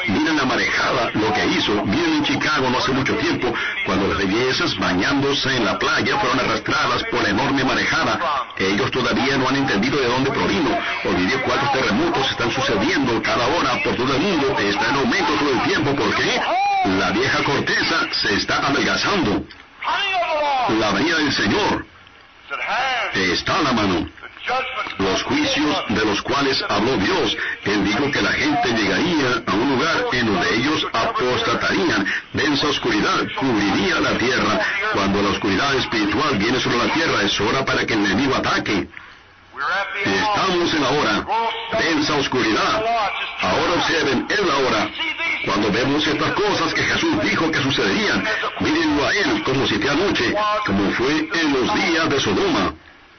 Miren la marejada, lo que hizo. Miren en Chicago no hace mucho tiempo, cuando las bellezas bañándose en la playa fueron arrastradas por la enorme marejada. Ellos todavía no han entendido de dónde provino. Olvidé cuántos terremotos están sucediendo cada hora por todo el mundo. Está en aumento todo el tiempo. ¿Por qué? La vieja corteza se está adelgazando. La venida del Señor está a la mano. Los juicios de los cuales habló Dios. Él dijo que la gente llegaría a un lugar en donde ellos apostatarían. Densa oscuridad cubriría la tierra. Cuando la oscuridad espiritual viene sobre la tierra, es hora para que el enemigo ataque. Estamos en la hora. Densa oscuridad. Ahora observen, es la hora. Cuando vemos estas cosas que Jesús dijo que sucederían, mírenlo a Él como si fuera anoche, como fue en los días de Sodoma.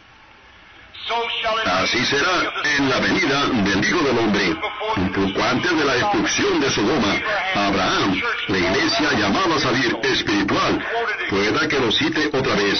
Así será en la venida del Hijo del Hombre. Un poco antes de la destrucción de Sodoma, Abraham, la iglesia llamada a salir espiritual, pueda que lo cite otra vez.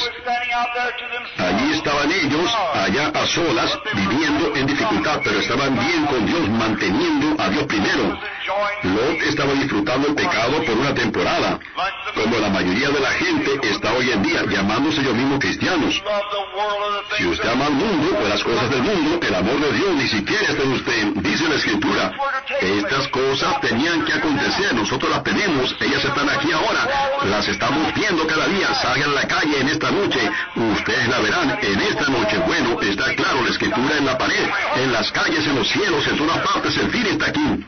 Allí estaban ellos, allá a solas, viviendo en dificultad, pero estaban bien con Dios, manteniendo a Dios primero. Lot estaba disfrutando el pecado por una temporada, como la mayoría de la gente está hoy en día, llamándose ellos mismos cristianos. Si usted ama al mundo, o las cosas del mundo, el amor de Dios ni siquiera está en usted. Dice la Escritura que estas cosas tenían que acontecer, nosotros las tenemos, ellas están aquí ahora, las estamos viendo cada día. Salgan a la calle en esta noche, ustedes la verán en esta noche. Bueno, está claro, la Escritura en la pared, en las calles, en los cielos, en todas partes, el fin está aquí.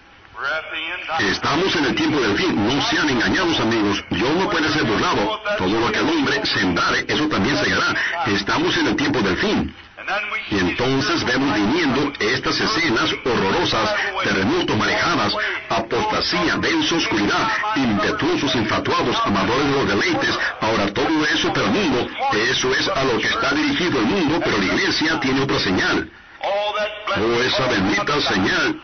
Estamos en el tiempo del fin. No sean engañados, amigos. Dios no puede ser burlado. Todo lo que el hombre sembrare, eso también segará. Estamos en el tiempo del fin. Y entonces vemos viniendo estas escenas horrorosas, terremotos, marejadas, apostasía, densa oscuridad, impetuosos, infatuados, amadores de los deleites. Ahora todo eso para el mundo, eso es a lo que está dirigido el mundo, pero la iglesia tiene otra señal. Oh, esa bendita señal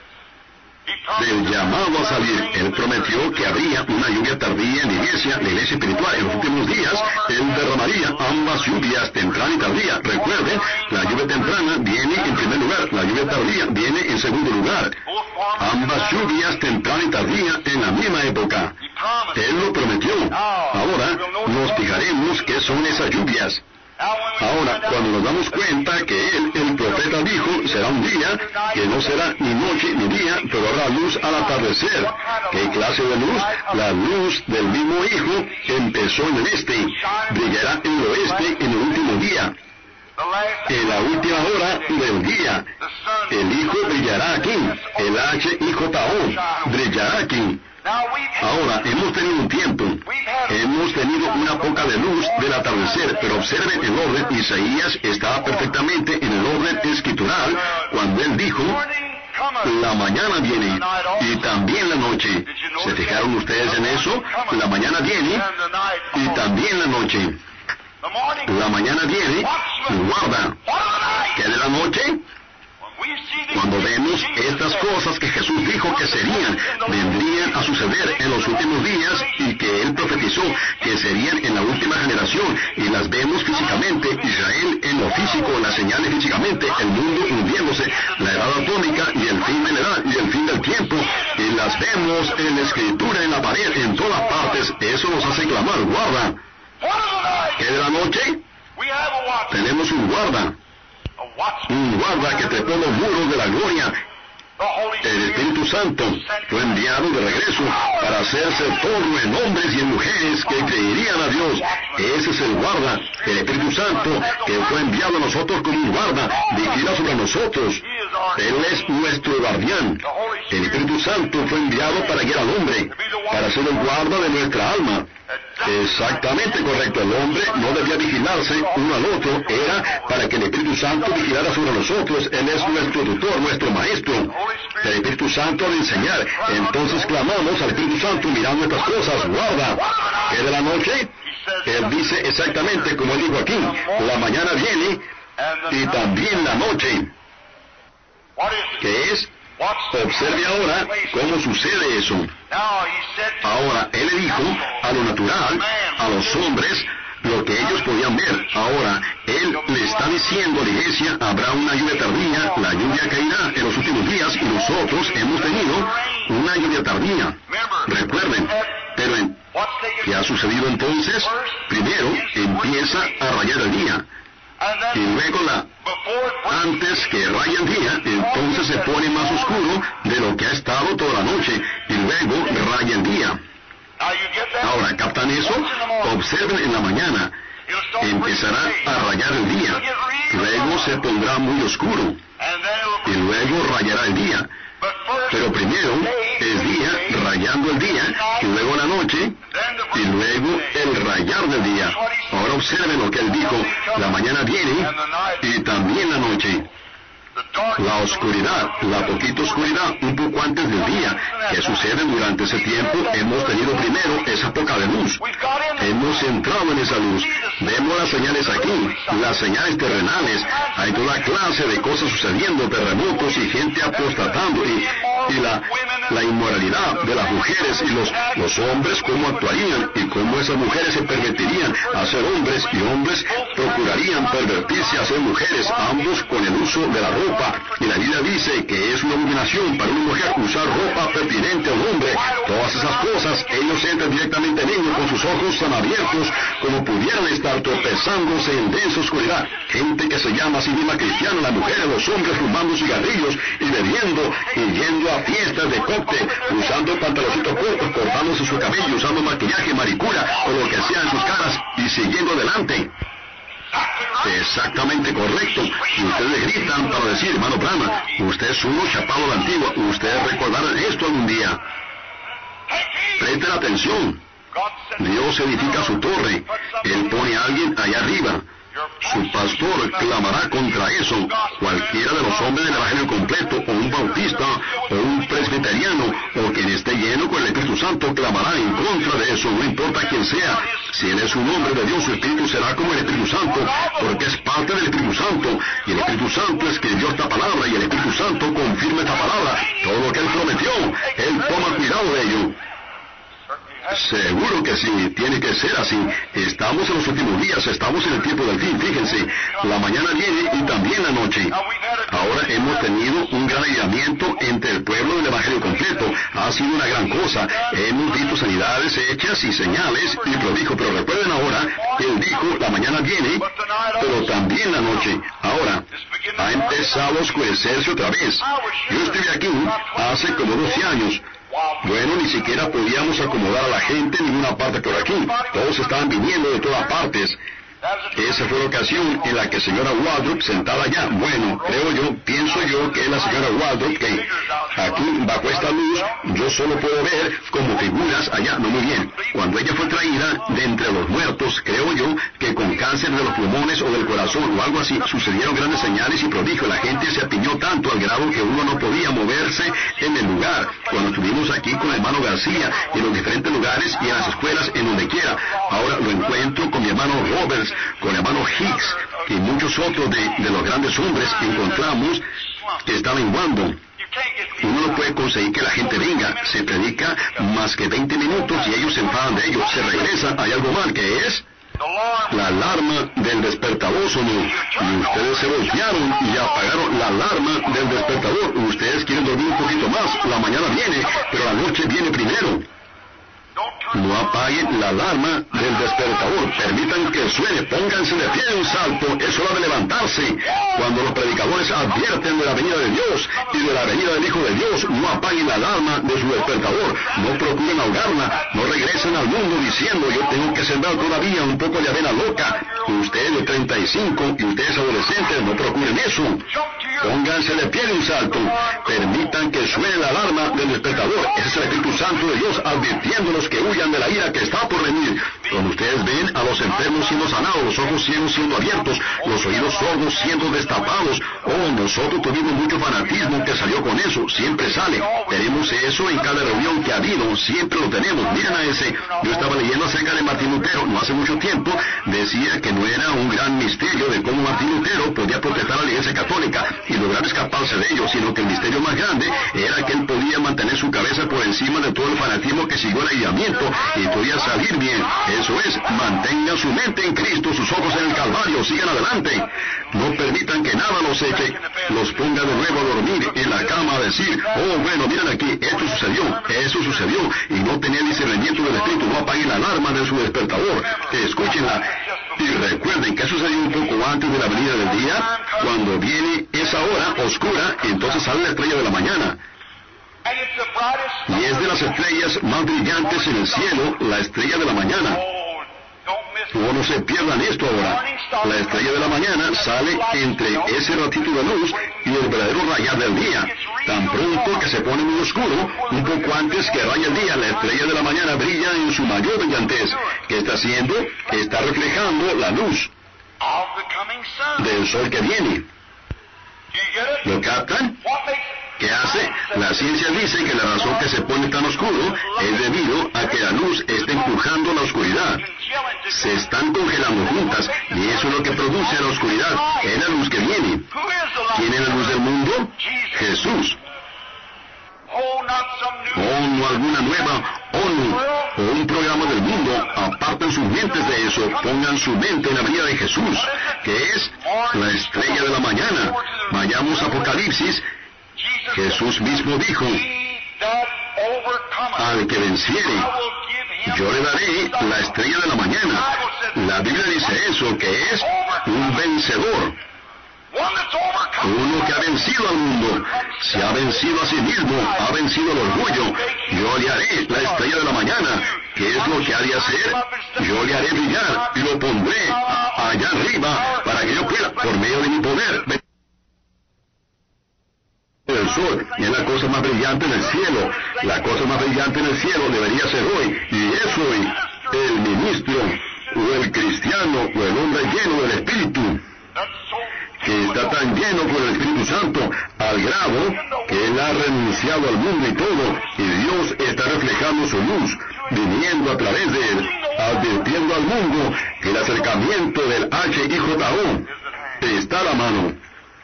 del llamado a salir. Él prometió que habría una lluvia tardía en la iglesia espiritual. En los últimos días, Él derramaría ambas lluvias, temprana y tardía. Recuerden, la lluvia temprana viene en primer lugar, la lluvia tardía viene en segundo lugar. Ambas lluvias, temprana y tardía, en la misma época. Él lo prometió. Ahora nos fijaremos qué son esas lluvias. Ahora, cuando nos damos cuenta que Él, el profeta, dijo, será un día que no será ni noche ni día, pero habrá luz al atardecer. ¿Qué clase de luz? La luz del mismo Hijo empezó en el este, brillará en el oeste en el último día. En la última hora del día, el Hijo brillará aquí, el H-I-J-O, brillará aquí. Ahora, hemos tenido un tiempo, hemos tenido una poca de luz del atardecer, pero observen el orden. Isaías estaba perfectamente en el orden escritural cuando él dijo, la mañana viene y también la noche. ¿Se fijaron ustedes en eso? La mañana viene y también la noche. La mañana viene, guarda. ¿Qué de la noche? Cuando vemos estas cosas que Jesús dijo que serían, vendrían a suceder en los últimos días y que Él profetizó que serían en la última generación, y las vemos físicamente, Israel en lo físico, las señales físicamente, el mundo hundiéndose, la edad atómica y el fin de la edad y el fin del tiempo, y las vemos en la Escritura, en la pared, en todas partes. Eso nos hace clamar, guarda. ¿Qué de la noche? Tenemos un guarda que trepó los muros de la gloria. El Espíritu Santo fue enviado de regreso para hacerse torno en hombres y en mujeres que creerían a Dios. Ese es el guarda, el Espíritu Santo, que fue enviado a nosotros como un guarda, vigila sobre nosotros. Él es nuestro guardián. El Espíritu Santo fue enviado para guiar al hombre, para ser el guarda de nuestra alma. Exactamente correcto. El hombre no debía vigilarse uno al otro, era para que el Espíritu Santo vigilara sobre nosotros. Él es nuestro tutor, nuestro maestro. El Espíritu Santo al enseñar. Entonces clamamos al Espíritu Santo mirando estas cosas. Guarda. ¿Qué de la noche? Él dice exactamente como él dijo aquí. La mañana viene y también la noche. ¿Qué es? Observe ahora cómo sucede eso. Ahora, Él le dijo a lo natural, a los hombres, lo que ellos podían ver. Ahora, Él le está diciendo diciendo a la iglesia, habrá una lluvia tardía, la lluvia caerá en los últimos días, y nosotros hemos tenido una lluvia tardía. Recuerden, pero ¿qué ha sucedido entonces? Primero, empieza a rayar el día, y luego antes que raya el día, entonces se pone más oscuro de lo que ha estado toda la noche, y luego raya el día. Ahora, ¿captan eso? Observen en la mañana, empezará a rayar el día, luego se pondrá muy oscuro, y luego rayará el día. Pero primero es día, rayando el día, y luego la noche, y luego el rayar del día. Ahora observen lo que él dijo, la mañana viene, y también la noche. La oscuridad, la poquita oscuridad, un poco antes del día. ¿Qué sucede durante ese tiempo? Hemos tenido primero esa poca de luz. Hemos entrado en esa luz. Vemos las señales aquí, las señales terrenales. Hay toda clase de cosas sucediendo, terremotos y gente apostatando, y la inmoralidad de las mujeres y los hombres, cómo actuarían y cómo esas mujeres se permitirían a ser hombres, y hombres procurarían pervertirse a ser mujeres, ambos con el uso de la ropa. Y la Biblia dice que es una abominación para una mujer usar ropa pertinente a un hombre. Todas esas cosas, ellos entran directamente en ellos con sus ojos tan abiertos como pudieran estar tropezándose en densa oscuridad. Gente que se llama a sí misma cristiana, las mujeres, los hombres fumando cigarrillos y bebiendo y yendo a fiestas de cóctel, usando pantaloncitos cortos, cortándose su cabello, usando maquillaje, maricura o lo que sea en sus caras y siguiendo adelante. Exactamente correcto. Y ustedes gritan para decir, hermano Branham, usted es uno chapado a la antigua, ustedes recordarán esto algún día. Presten atención. Dios edifica su torre, Él pone a alguien allá arriba. Su pastor clamará contra eso. Cualquiera de los hombres del evangelio completo, o un bautista, o un presbiteriano, o quien esté lleno con el Espíritu Santo, clamará en contra de eso, no importa quién sea. Si él es un hombre de Dios, su Espíritu será como el Espíritu Santo, porque es parte del Espíritu Santo, y el Espíritu Santo escribió esta palabra, y el Espíritu Santo confirma esta palabra. Todo lo que Él prometió, Él toma cuidado de ello. Seguro que sí, tiene que ser así. Estamos en los últimos días, estamos en el tiempo del fin, fíjense. La mañana viene y también la noche. Ahora hemos tenido un gran aislamiento entre el pueblo del evangelio completo. Ha sido una gran cosa. Hemos visto sanidades hechas y señales y prodigios, pero recuerden ahora, Él dijo, la mañana viene, pero también la noche. Ahora, ha empezado a oscurecerse otra vez. Yo estuve aquí hace como 12 años. Bueno, ni siquiera podíamos acomodar a la gente en ninguna parte por aquí. Todos estaban viniendo de todas partes. Esa fue la ocasión en la que señora Waldrop, sentada allá, bueno, pienso yo que es la señora Waldrop, que aquí, bajo esta luz, yo solo puedo ver como figuras allá, no muy bien. Cuando ella fue traída de entre los muertos, creo yo que con cáncer de los pulmones o del corazón o algo así, sucedieron grandes señales y prodigios. La gente se apiñó tanto al grado que uno no podía moverse en el lugar. Cuando estuvimos aquí con el hermano García, en los diferentes lugares y en las escuelas, en donde quiera. Ahora lo encuentro con mi hermano Roberts, con el hermano Hicks y muchos otros de los grandes hombres que encontramos que están menguando. Uno no puede conseguir que la gente venga, se predica más que 20 minutos y ellos se enfadan de ellos, se regresan. Hay algo mal, que es la alarma del despertador sonó, y ustedes se voltearon y apagaron la alarma del despertador. Ustedes quieren dormir un poquito más, la mañana viene, pero la noche viene primero. No apaguen la alarma del despertador, permitan que suene, pónganse de pie de un salto, es hora de levantarse. Cuando los predicadores advierten de la venida de Dios y de la venida del Hijo de Dios, no apaguen la alarma de su despertador, no procuren ahogarla, no regresen al mundo diciendo, yo tengo que sembrar todavía un poco de avena loca. Usted es de 35 y usted es adolescente, no procuren eso. Pónganse de pie de un salto, permitan que suene la alarma del despertador. Ese es el Espíritu Santo de Dios advirtiéndonos que huyan de la ira que está por venir. Cuando ustedes ven a los enfermos siendo sanados, los ojos ciegos siendo abiertos, los oídos sordos siendo destapados, nosotros tuvimos mucho fanatismo que salió con eso, siempre sale. Tenemos eso en cada reunión que ha habido, siempre lo tenemos. Miren a ese, yo estaba leyendo acerca de Martín Lutero, no hace mucho tiempo, decía que no era un gran misterio de cómo Martín Lutero podía protestar a la Iglesia Católica y lograr escaparse de ellos, sino que el misterio más grande era que él podía mantener su cabeza por encima de todo el fanatismo que siguió el aislamiento y podía salir bien. Eso es, mantengan su mente en Cristo, sus ojos en el Calvario, sigan adelante. No permitan que nada los eche, los ponga de nuevo a dormir en la cama a decir, oh bueno, miren aquí, esto sucedió, eso sucedió, y no tener discernimiento del Espíritu. No apaguen la alarma de su despertador, escúchenla. Y recuerden que sucedió un poco antes de la venida del día, cuando viene esa hora oscura, entonces sale la estrella de la mañana. Y es de las estrellas más brillantes en el cielo, la estrella de la mañana. Oh, no se pierdan esto ahora. La estrella de la mañana sale entre ese ratito de luz y el verdadero rayar del día. Tan pronto que se pone muy oscuro, un poco antes que raya el día, la estrella de la mañana brilla en su mayor brillantez. ¿Qué está haciendo? Está reflejando la luz del sol que viene. ¿Lo captan? ¿Qué hace? La ciencia dice que la razón que se pone tan oscuro es debido a que la luz está empujando la oscuridad. Se están congelando juntas, y eso es lo que produce la oscuridad. Es la luz que viene. ¿Quién es la luz del mundo? Jesús. O no alguna nueva ONU o un programa del mundo. Aparten sus mentes de eso. Pongan su mente en la venida de Jesús, que es la estrella de la mañana. Vayamos a Apocalipsis. Jesús mismo dijo, al que venciere, yo le daré la estrella de la mañana. La Biblia dice eso, que es un vencedor. Uno que ha vencido al mundo, se ha vencido a sí mismo, ha vencido el orgullo. Yo le haré la estrella de la mañana. ¿Qué es lo que ha de hacer? Yo le haré brillar y lo pondré allá arriba para que yo pueda, por medio de mi poder, el sol, y es la cosa más brillante en el cielo. La cosa más brillante en el cielo debería ser hoy, y es hoy el ministro, o el cristiano, o el hombre lleno del Espíritu, que está tan lleno por el Espíritu Santo, al grado que él ha renunciado al mundo y todo, y Dios está reflejando su luz, viniendo a través de él, advirtiendo al mundo que el acercamiento del HIJO está a la mano.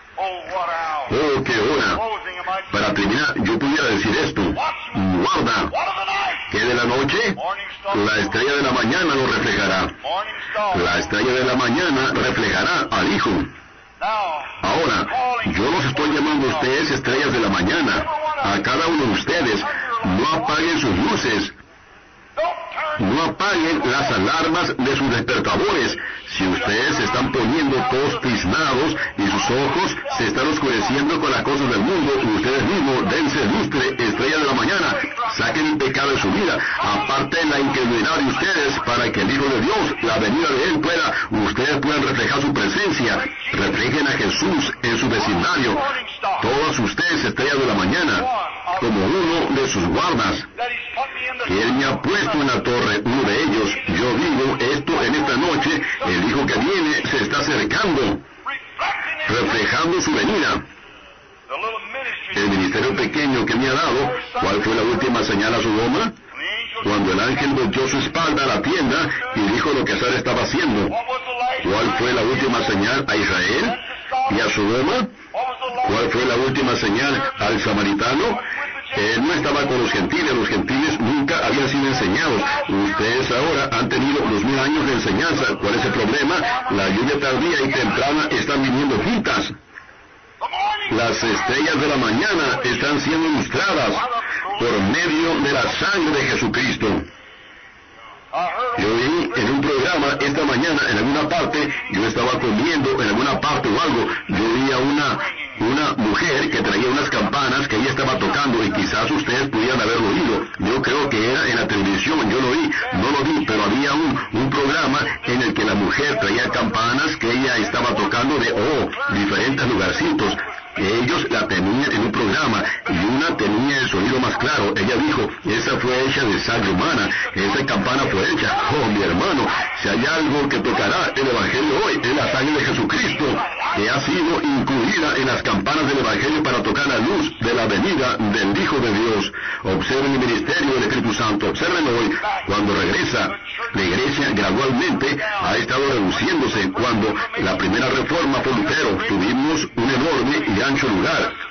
Oh, qué hora. Para terminar, yo pudiera decir esto. Guarda, que de la noche, la estrella de la mañana lo reflejará. La estrella de la mañana reflejará al Hijo. Ahora, yo los estoy llamando a ustedes estrellas de la mañana. A cada uno de ustedes, no apaguen sus luces. No apaguen las alarmas de sus despertadores. Si ustedes se están poniendo todos tiznados y sus ojos se están oscureciendo con las cosas del mundo, ustedes mismos dense lustre, estrella de la mañana. Saquen el pecado de su vida. Aparten la incredulidad de ustedes para que el Hijo de Dios, la venida de Él, ustedes puedan reflejar su presencia. Reflejen a Jesús en su vecindario. Todos ustedes, estrellas de la mañana, como uno de sus guardas que Él me ha puesto en la torre, uno de ellos. Yo digo esto en esta noche, el Hijo que viene se está acercando, reflejando su venida. El ministerio pequeño que me ha dado, ¿cuál fue la última señal a Sodoma? Cuando el ángel volteó su espalda a la tienda y dijo lo que Sara estaba haciendo. ¿Cuál fue la última señal a Israel y a Sodoma? ¿Cuál fue la última señal al samaritano? Él no estaba con los gentiles nunca habían sido enseñados. Ustedes ahora han tenido 2000 años de enseñanza. ¿Cuál es el problema? La lluvia tardía y temprana están viniendo juntas. Las estrellas de la mañana están siendo ilustradas por medio de la sangre de Jesucristo. Yo vi en un programa esta mañana, en alguna parte, yo estaba comiendo en alguna parte o algo, yo vi a una mujer que traía unas campanas que ella estaba tocando, y quizás ustedes pudieran haberlo oído. Yo creo que era en la televisión, yo lo oí, no lo vi, pero había un programa en el que la mujer traía campanas que ella estaba tocando de diferentes lugarcitos. Ellos la tenían en un programa y una tenía el sonido más claro. Ella dijo, esa fue hecha de sangre humana, esa campana fue hecha. Oh, mi hermano, si hay algo que tocará el Evangelio hoy, es la sangre de Jesucristo, que ha sido incluida en las campanas del Evangelio para tocar la luz de la venida del Hijo de Dios. Observen el ministerio del Espíritu Santo, observen hoy, cuando regresa, la iglesia gradualmente ha estado reduciéndose. Cuando la primera reforma fue Lutero, tuvimos un enorme y ancho lugar.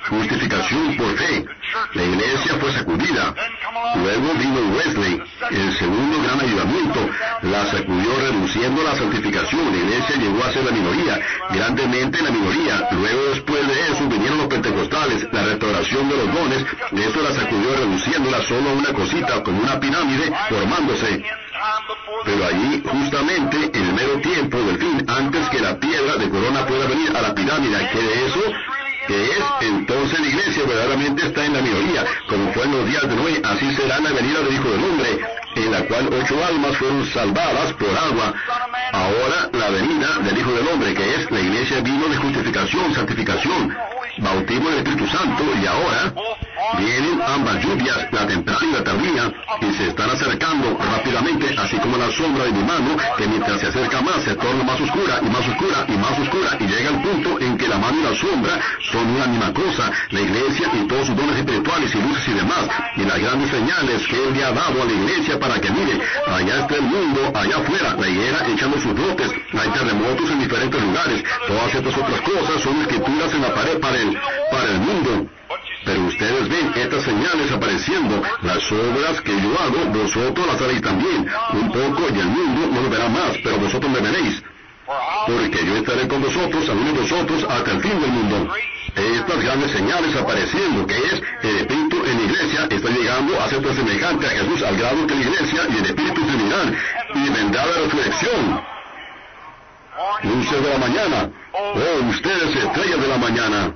justificación por fe. La iglesia fue sacudida. Luego vino Wesley, el segundo gran avivamiento, la sacudió reduciendo la santificación. La iglesia llegó a ser la minoría, grandemente la minoría. Luego después de eso vinieron los pentecostales, la restauración de los dones. Eso la sacudió reduciéndola solo a una cosita, como una pirámide formándose. Pero allí, justamente, en el mero tiempo del fin, antes que la piedra de corona pueda venir a la pirámide, ¿qué de eso? Que es, entonces la iglesia verdaderamente está en la minoría, como fue en los días de Noé. Así será la venida del Hijo del Hombre, en la cual 8 almas fueron salvadas por agua. Ahora la venida del Hijo del Hombre, que es la iglesia, vino de justificación, santificación, bautismo del Espíritu Santo, y ahora vienen ambas lluvias, la temprana y la tardía, y se están acercando rápidamente, así como la sombra de mi mano, que mientras se acerca más, se torna más oscura, y más oscura, y más oscura, y llega al punto en que la mano y la sombra son una misma cosa. La iglesia y todos sus dones espirituales y luces y demás, y las grandes señales que Él le ha dado a la iglesia para que mire, allá está el mundo, allá afuera, la higuera echando sus brotes, hay terremotos en diferentes lugares, todas estas otras cosas son escrituras en la pared para el mundo. Pero ustedes ven estas señales apareciendo, las obras que yo hago, vosotros las haréis también, un poco y el mundo no lo verá más, pero vosotros me veréis, porque yo estaré con vosotros, algunos de vosotros, hasta el fin del mundo. Estas grandes señales apareciendo, que es el Espíritu en la iglesia, está llegando a ser tan semejante a Jesús, al grado que la iglesia y el Espíritu se unirán, y vendrá la resurrección. Luces de la mañana, oh ustedes estrellas de la mañana,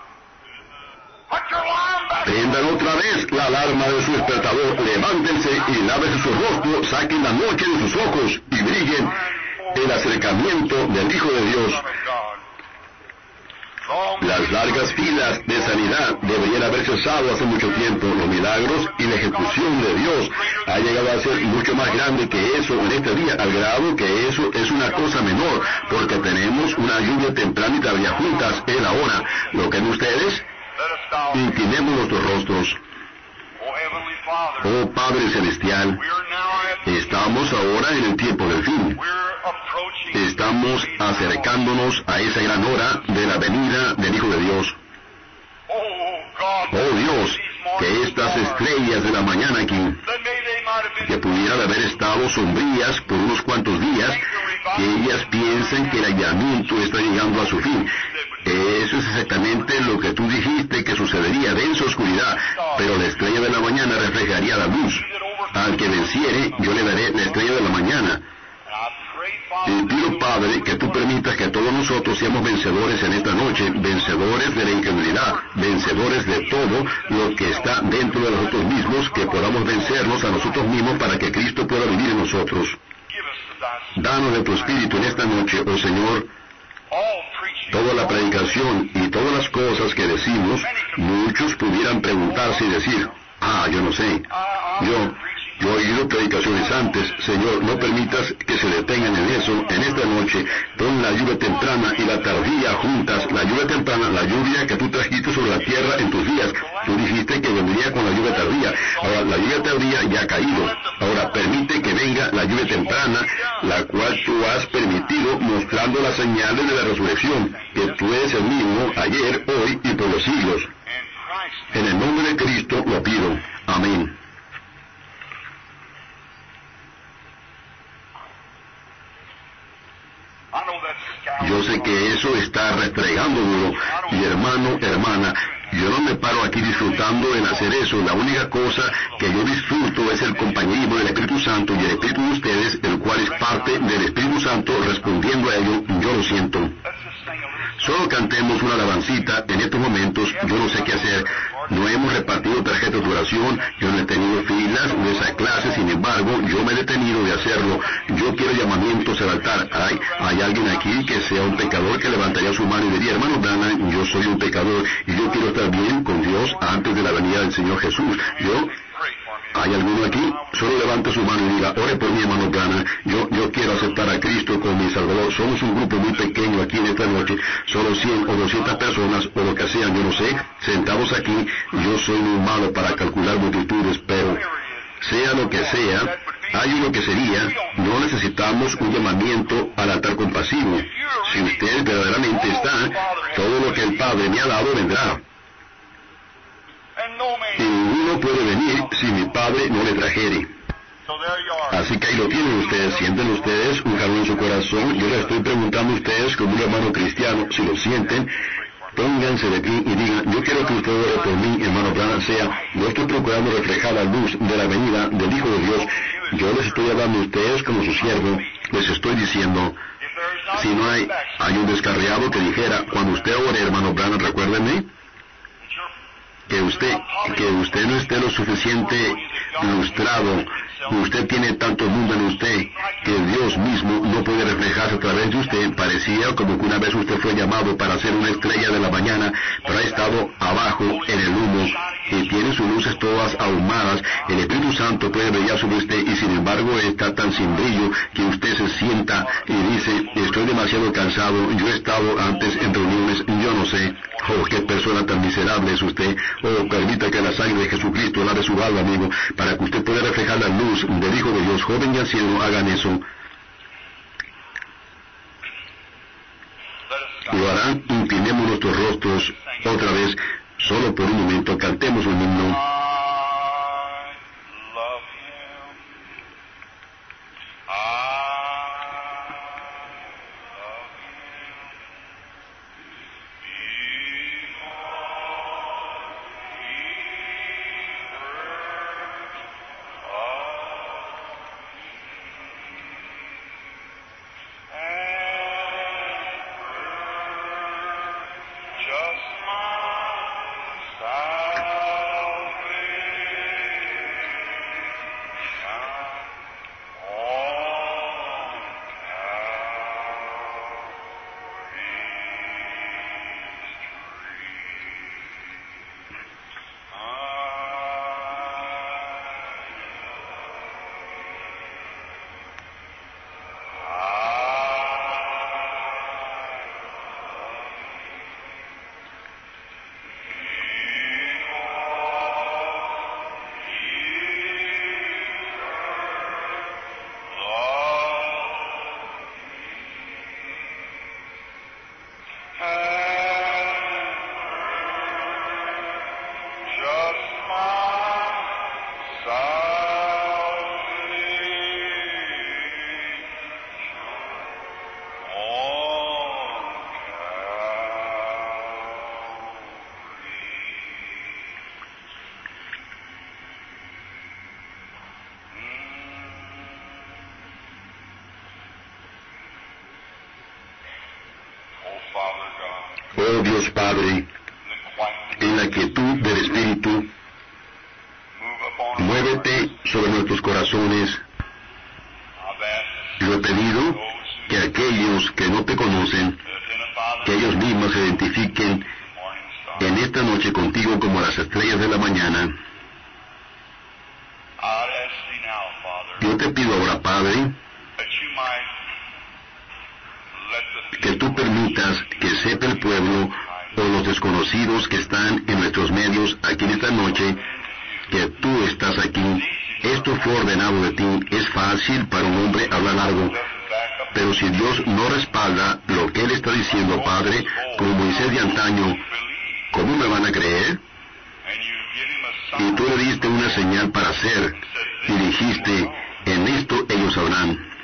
prendan otra vez la alarma de su despertador, levántense y lávense su rostro, saquen la noche de sus ojos y brillen el acercamiento del Hijo de Dios. Las largas filas de sanidad deberían haber cesado hace mucho tiempo. Los milagros y la ejecución de Dios ha llegado a ser mucho más grande que eso en este día, al grado que eso es una cosa menor, porque tenemos una lluvia temprana y tardía juntas. Es la hora. ¿Lo que ven ustedes? Inclinemos nuestros rostros. Oh Padre Celestial, estamos ahora en el tiempo del fin. Estamos acercándonos a esa gran hora de la venida del Hijo de Dios. Oh Dios, que estas estrellas de la mañana aquí, que pudieran haber estado sombrías por unos cuantos días, que ellas piensen que el hallamiento está llegando a su fin. Eso es exactamente lo que tú dijiste que sucedería, densa oscuridad, pero la estrella de la mañana reflejaría la luz. Al que venciere, yo le daré la estrella de la mañana. Y pido, Padre, que tú permitas que todos nosotros seamos vencedores en esta noche, vencedores de la incredulidad, vencedores de todo lo que está dentro de nosotros mismos, que podamos vencernos a nosotros mismos para que Cristo pueda vivir en nosotros. Danos de tu Espíritu en esta noche, oh Señor. Toda la predicación y todas las cosas que decimos, muchos pudieran preguntarse y decir, yo no sé, yo he oído predicaciones antes. Señor, no permitas que se detengan en eso. En esta noche, pon la lluvia temprana y la tardía juntas. La lluvia temprana, la lluvia que tú trajiste sobre la tierra en tus días. Tú dijiste que vendría con la lluvia tardía. Ahora, la lluvia tardía ya ha caído. Ahora, permite que venga la lluvia temprana, la cual tú has permitido, mostrando las señales de la resurrección, que tú eres el mismo, ayer, hoy y por los siglos. En el nombre de Cristo lo pido. Amén. Yo sé que eso está restregando duro, y hermano, hermana, yo no me paro aquí disfrutando en hacer eso. La única cosa que yo disfruto es el compañerismo del Espíritu Santo y el Espíritu de ustedes, el cual es parte del Espíritu Santo, respondiendo a ello, yo lo siento. Solo cantemos una alabancita en estos momentos. Yo no sé qué hacer. No hemos repartido tarjetas de oración. Yo no he tenido filas de esa clase. Sin embargo, yo me he detenido de hacerlo. Yo quiero llamamientos al altar. Hay alguien aquí que sea un pecador que levantaría su mano y diría, hermano Dana, yo soy un pecador y yo quiero estar bien con Dios antes de la venida del Señor Jesús. ¿Hay alguno aquí? Solo levante su mano y diga, ore por mi hermano Gana. Yo quiero aceptar a Cristo como mi Salvador. Somos un grupo muy pequeño aquí en esta noche, solo 100 o 200 personas, o lo que sean, yo no sé, sentados aquí. Yo soy muy malo para calcular multitudes, pero sea lo que sea, hay uno que sería, no necesitamos un llamamiento al altar compasivo. Si usted verdaderamente está, todo lo que el Padre me ha dado vendrá. no puede venir si mi Padre no le trajere. Así que ahí lo tienen ustedes, sienten ustedes un calor en su corazón. Yo les estoy preguntando a ustedes como un hermano cristiano, si lo sienten, pónganse de pie y digan, yo quiero que usted ore por mí, hermano Branham, yo estoy procurando reflejar la luz de la venida del Hijo de Dios. Yo les estoy hablando a ustedes como su siervo, les estoy diciendo, si no hay un descarriado que dijera, cuando usted ore, hermano Branham, recuérdeme, que usted no esté lo suficiente lustrado, usted tiene tanto mundo en usted, que Dios mismo no puede reflejarse a través de usted. Parecía como que una vez usted fue llamado para ser una estrella de la mañana, pero ha estado abajo en el humo, y tiene sus luces todas ahumadas. El Espíritu Santo puede brillar sobre usted, y sin embargo está tan sin brillo, que usted se sienta y dice, estoy demasiado cansado, yo he estado antes en reuniones, yo no sé. Oh, qué persona tan miserable es usted. Oh, permita que la sangre de Jesucristo lave su alma, amigo, para que usted pueda reflejar la luz del Hijo de Dios. Joven y anciano, hagan eso. Lo harán, inclinemos nuestros rostros otra vez, solo por un momento, cantemos un himno. Oh Dios Padre, en la quietud del Espíritu, muévete sobre nuestros corazones. Yo he pedido que aquellos que no te conocen, que ellos mismos se identifiquen en esta noche contigo como las estrellas de la mañana. Yo te pido ahora, Padre, que tú permitas que sepa el pueblo o los desconocidos que están en nuestros medios aquí en esta noche, que tú estás aquí. Esto fue ordenado de ti. Es fácil para un hombre hablar largo, pero si Dios no respalda lo que Él está diciendo, Padre, como Moisés de antaño, ¿cómo me van a creer? Y tú le diste una señal para hacer, y dijiste, en esto ellos sabrán.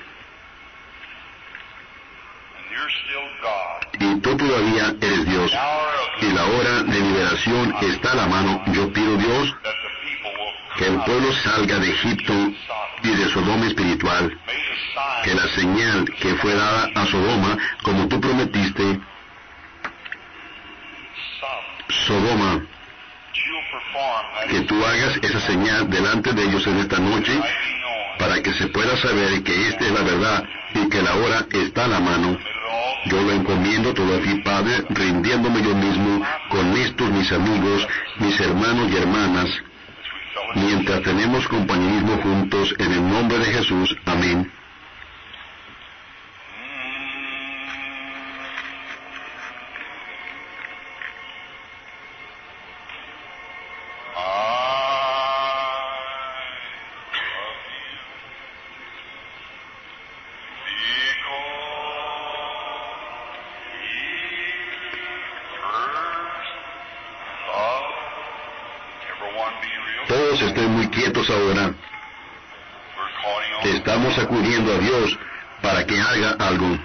Y tú todavía eres Dios, y la hora de liberación está a la mano. Yo pido, Dios, que el pueblo salga de Egipto y de Sodoma espiritual, que la señal que fue dada a Sodoma, como tú prometiste, Sodoma, que tú hagas esa señal delante de ellos en esta noche, para que se pueda saber que esta es la verdad y que la hora está a la mano. Yo lo encomiendo todo a ti, Padre, rindiéndome yo mismo con estos mis amigos, mis hermanos y hermanas, mientras tenemos compañerismo juntos, en el nombre de Jesús. Amén. todos estén muy quietos ahora. Estamos acudiendo a Dios para que haga algo.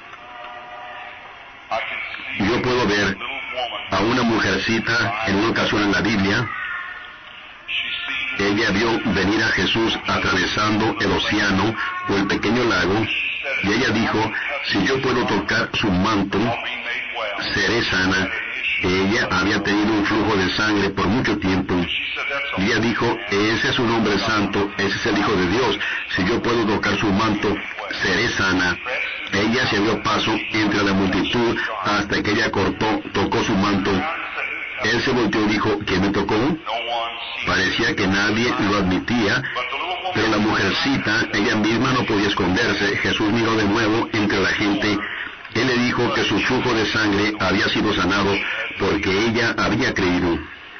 Yo puedo ver a una mujercita en una ocasión en la Biblia. Ella vio venir a Jesús atravesando el océano o el pequeño lago, y ella dijo, si yo puedo tocar su manto, seré sana. Ella había tenido un flujo de sangre por mucho tiempo. Y ella dijo, ese es un hombre santo, ese es el Hijo de Dios. Si yo puedo tocar su manto, seré sana. Ella se dio paso entre la multitud hasta que ella tocó su manto. Él se volteó y dijo, ¿quién me tocó? Parecía que nadie lo admitía, pero la mujercita, ella misma no podía esconderse. Jesús miró de nuevo entre la gente. Él le dijo que su flujo de sangre había sido sanado porque ella había creído.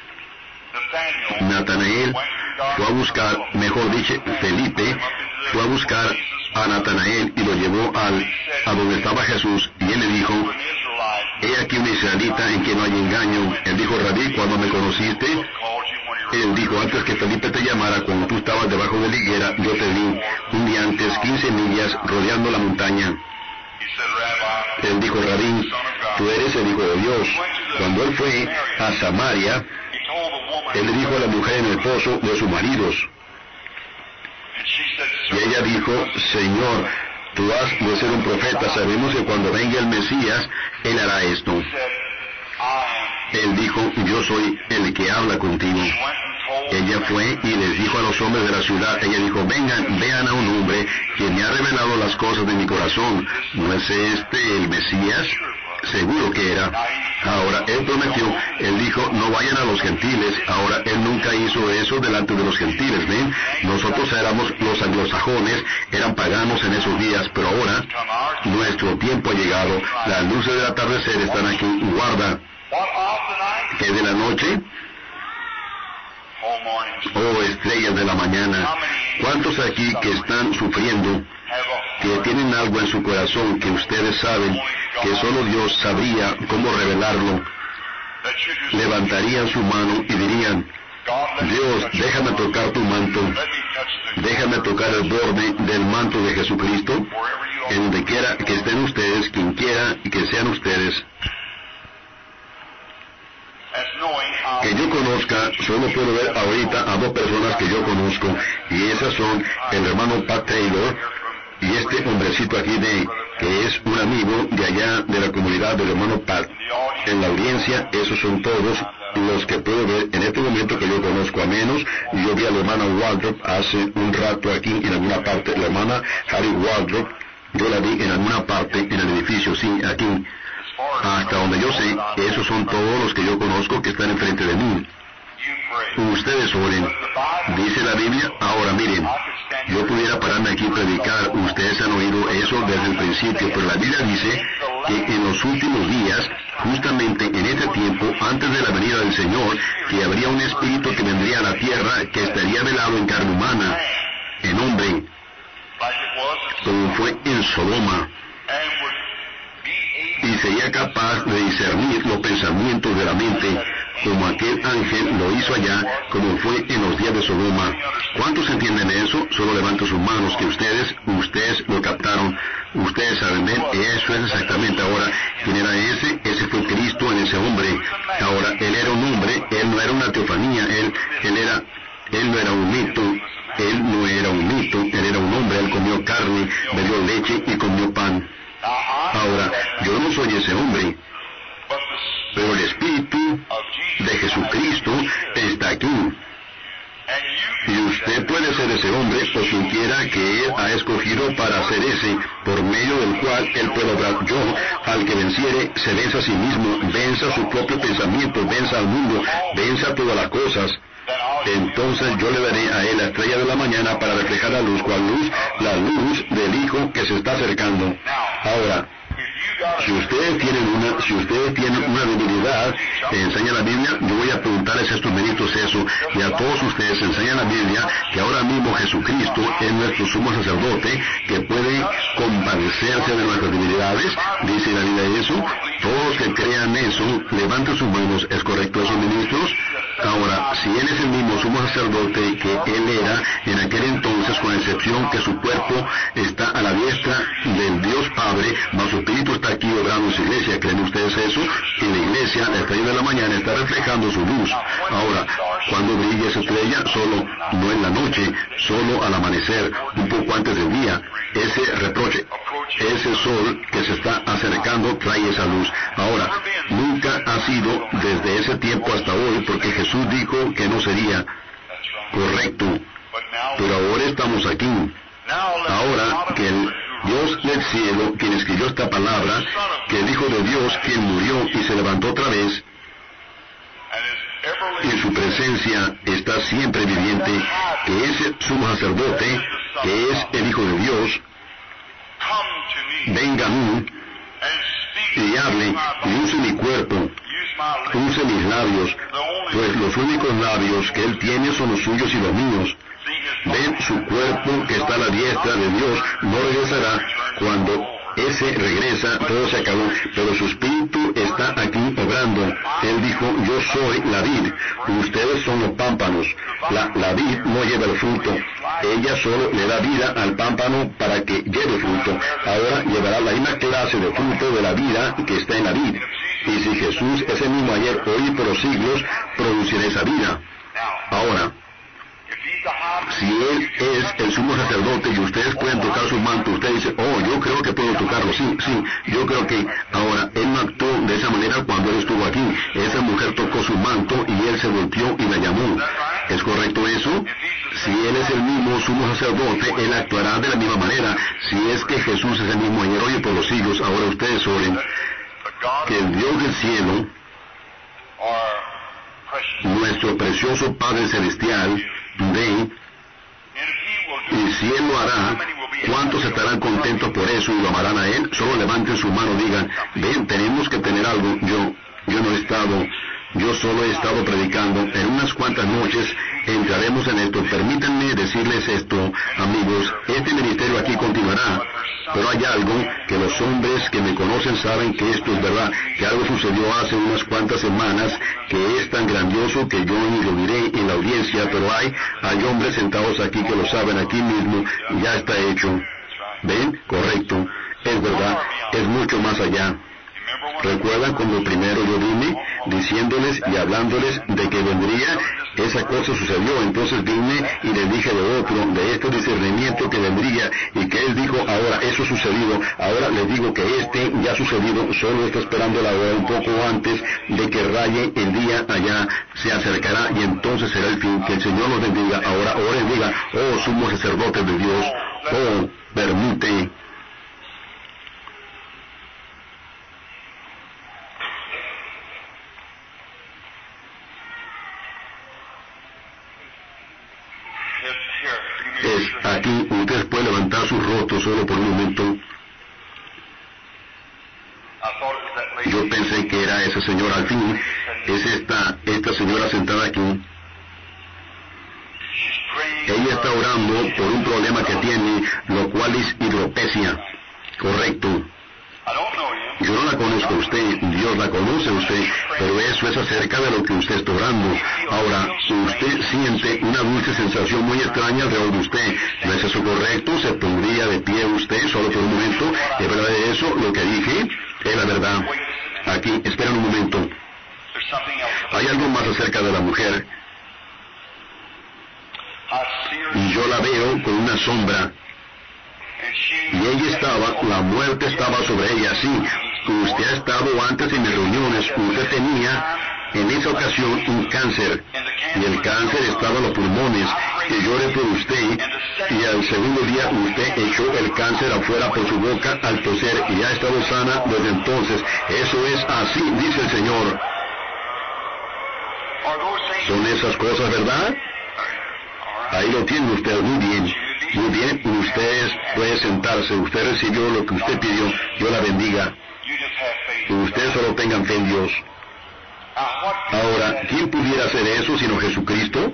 Natanael fue a buscar, mejor dicho, Felipe fue a buscar a Natanael y lo llevó a donde estaba Jesús, y él le dijo, he aquí un israelita en quien no hay engaño. Él dijo, Rabí, ¿cuándo me conociste? Él dijo, antes que Felipe te llamara, cuando tú estabas debajo de la higuera, yo te vi, un día antes, 15 millas, rodeando la montaña. Él dijo, Rabí, tú eres el Hijo de Dios. Cuando él fue a Samaria, él le dijo a la mujer en el pozo de sus maridos. Y ella dijo, Señor, tú has de ser un profeta, sabemos que cuando venga el Mesías, él hará esto. Él dijo, yo soy el que habla contigo. Ella fue y les dijo a los hombres de la ciudad, ella dijo, vengan, vean a un hombre quien me ha revelado las cosas de mi corazón. ¿No es este el Mesías? Seguro que era. Ahora, él prometió, él dijo, no vayan a los gentiles. Ahora, él nunca hizo eso delante de los gentiles, ¿ven? Nosotros éramos los anglosajones, eran paganos en esos días, pero ahora, nuestro tiempo ha llegado. Las luces del atardecer están aquí, guarda. ¿Qué de la noche? Oh, estrellas de la mañana. ¿Cuántos aquí que están sufriendo, que tienen algo en su corazón que ustedes saben, que solo Dios sabría cómo revelarlo, levantarían su mano y dirían, Dios, déjame tocar tu manto, déjame tocar el borde del manto de Jesucristo, en donde quiera que estén ustedes, quien quiera que sean ustedes? Que yo conozca, solo puedo ver ahorita a dos personas que yo conozco, y esas son el hermano Pat Taylor y este hombrecito aquí que es un amigo de allá de la comunidad del hermano Pat. En la audiencia, esos son todos los que puedo ver en este momento que yo conozco, a menos yo vi a la hermana Waldrop hace un rato aquí en alguna parte, la hermana Harry Waldrop, yo la vi en alguna parte en el edificio, sí, aquí. Hasta donde yo sé, esos son todos los que yo conozco que están enfrente de mí. Ustedes oren. Dice la Biblia, ahora miren, yo pudiera pararme aquí y predicar, ustedes han oído eso desde el principio, pero la Biblia dice que en los últimos días, justamente en este tiempo, antes de la venida del Señor, que habría un espíritu que vendría a la tierra, que estaría velado en carne humana, en hombre, como fue en Sodoma, y sería capaz de discernir los pensamientos de la mente, como aquel ángel lo hizo allá, como fue en los días de Sodoma. ¿Cuántos entienden eso? Solo levanten sus manos, que ustedes lo captaron. Ustedes saben, ¿ven? Eso es exactamente. Ahora, ¿quién era ese? Ese fue Cristo en ese hombre. Ahora, él era un hombre, él no era una teofanía, él no era un mito. Él no era un mito, él era un hombre, él comió carne, bebió leche y comió pan. Ahora, yo no soy ese hombre, pero el Espíritu de Jesucristo está aquí. Y usted puede ser ese hombre, o quien quiera que Él ha escogido para ser ese, por medio del cual Él puede obrar. Yo, al que venciere, se vence a sí mismo, venza su propio pensamiento, venza al mundo, venza todas las cosas. Entonces yo le daré a él la estrella de la mañana para reflejar la luz. ¿Cuál luz? La luz del Hijo que se está acercando. Ahora, si ustedes tienen una debilidad, enseña la Biblia, yo voy a preguntarles a estos ministros eso, y a todos ustedes enseñan la Biblia, que ahora mismo Jesucristo es nuestro sumo sacerdote, que puede compadecerse de nuestras debilidades. Dice la Biblia eso. Todos los que crean eso, levanten sus manos. ¿Es correcto eso, ministros? Ahora, si Él es el mismo sumo sacerdote que Él era en aquel entonces, con excepción que su cuerpo está a la diestra del Dios Padre, mas su espíritu está aquí obrando en su iglesia, ¿creen ustedes eso? Y la iglesia, la estrella de la mañana, está reflejando su luz. Ahora, cuando brilla esa estrella, solo, no en la noche, solo al amanecer, un poco antes del día, ese reproche, ese sol que se está acercando trae esa luz. Ahora, nunca ha sido desde ese tiempo hasta hoy, porque Jesús dijo que no sería correcto, pero ahora estamos aquí. Ahora que el Dios del cielo, quien escribió esta palabra, que el Hijo de Dios, quien murió y se levantó otra vez, en su presencia está siempre viviente, que ese sumo sacerdote, que es el Hijo de Dios, venga a mí y hable y use mi cuerpo, use mis labios, pues los únicos labios que Él tiene son los suyos y los míos. Ven, su cuerpo que está a la diestra de Dios no regresará. Cuando ese regresa, todo se acabó, pero su espíritu está aquí obrando. Él dijo, yo soy la vid, ustedes son los pámpanos. La vid no lleva el fruto, ella solo le da vida al pámpano para que lleve fruto. Ahora llevará la misma clase de fruto de la vida que está en la vid. Y si Jesús es el mismo ayer, hoy y por los siglos, producirá esa vida. Ahora, si Él es el sumo sacerdote y ustedes pueden tocar su manto, usted dice, oh, yo creo que puedo tocarlo, sí, yo creo que. Ahora, Él no actuó de esa manera cuando Él estuvo aquí. Esa mujer tocó su manto y Él se volteó y la llamó. ¿Es correcto eso? Si Él es el mismo sumo sacerdote, Él actuará de la misma manera. Si es que Jesús es el mismo ayer, hoy y por los siglos, ahora ustedes oren que el Dios del cielo, nuestro precioso Padre Celestial, ve, y si Él lo hará, ¿cuántos estarán contentos por eso y lo amarán a Él? Solo levanten su mano, digan, ven, tenemos que tener algo. Yo no he estado, yo solo he estado predicando. En unas cuantas noches entraremos en esto. Permítanme decirles esto, amigos, este ministerio aquí continuará, pero hay algo que los hombres que me conocen saben que esto es verdad, que algo sucedió hace unas cuantas semanas que es tan grandioso que yo ni lo diré en la audiencia, pero hay hombres sentados aquí que lo saben aquí mismo, ya está hecho. ¿Ven? Correcto. Es verdad, es mucho más allá. ¿Recuerdan cuando primero yo vine diciéndoles y hablándoles de que vendría? Esa cosa sucedió, entonces vine y les dije de otro, de este discernimiento que vendría, y que Él dijo, ahora eso ha sucedido, ahora les digo que este ya ha sucedido, solo está esperando la hora un poco antes de que raye el día allá, se acercará y entonces será el fin. Que el Señor los bendiga. Ahora oren, diga, oh sumo sacerdote de Dios, oh permite. Aquí ustedes pueden levantar sus rostros solo por un momento. Yo pensé que era esa señora al fin. Es esta señora sentada aquí. Ella está orando por un problema que tiene, lo cual es hidropesia. Correcto. Yo no la conozco a usted, Dios la conoce a usted, pero eso es acerca de lo que usted está orando. Ahora, usted siente una dulce sensación muy extraña alrededor de usted. ¿No es eso correcto? ¿Se pondría de pie usted solo por un momento? ¿Es verdad de eso? Lo que dije es la verdad. Aquí, esperen un momento. Hay algo más acerca de la mujer. Y yo la veo con una sombra. Y ella estaba, la muerte estaba sobre ella, sí. Usted ha estado antes en mis reuniones, usted tenía en esa ocasión un cáncer, y el cáncer estaba en los pulmones, que lloré por usted, y al segundo día usted echó el cáncer afuera por su boca al toser, y ha estado sana desde entonces. Eso es así, dice el Señor. ¿Son esas cosas verdad? Ahí lo tiene usted, muy bien. Muy bien, usted puede sentarse, usted recibió lo que usted pidió, Dios la bendiga. Ustedes solo tengan fe en Dios. Ahora, ¿quién pudiera hacer eso sino Jesucristo?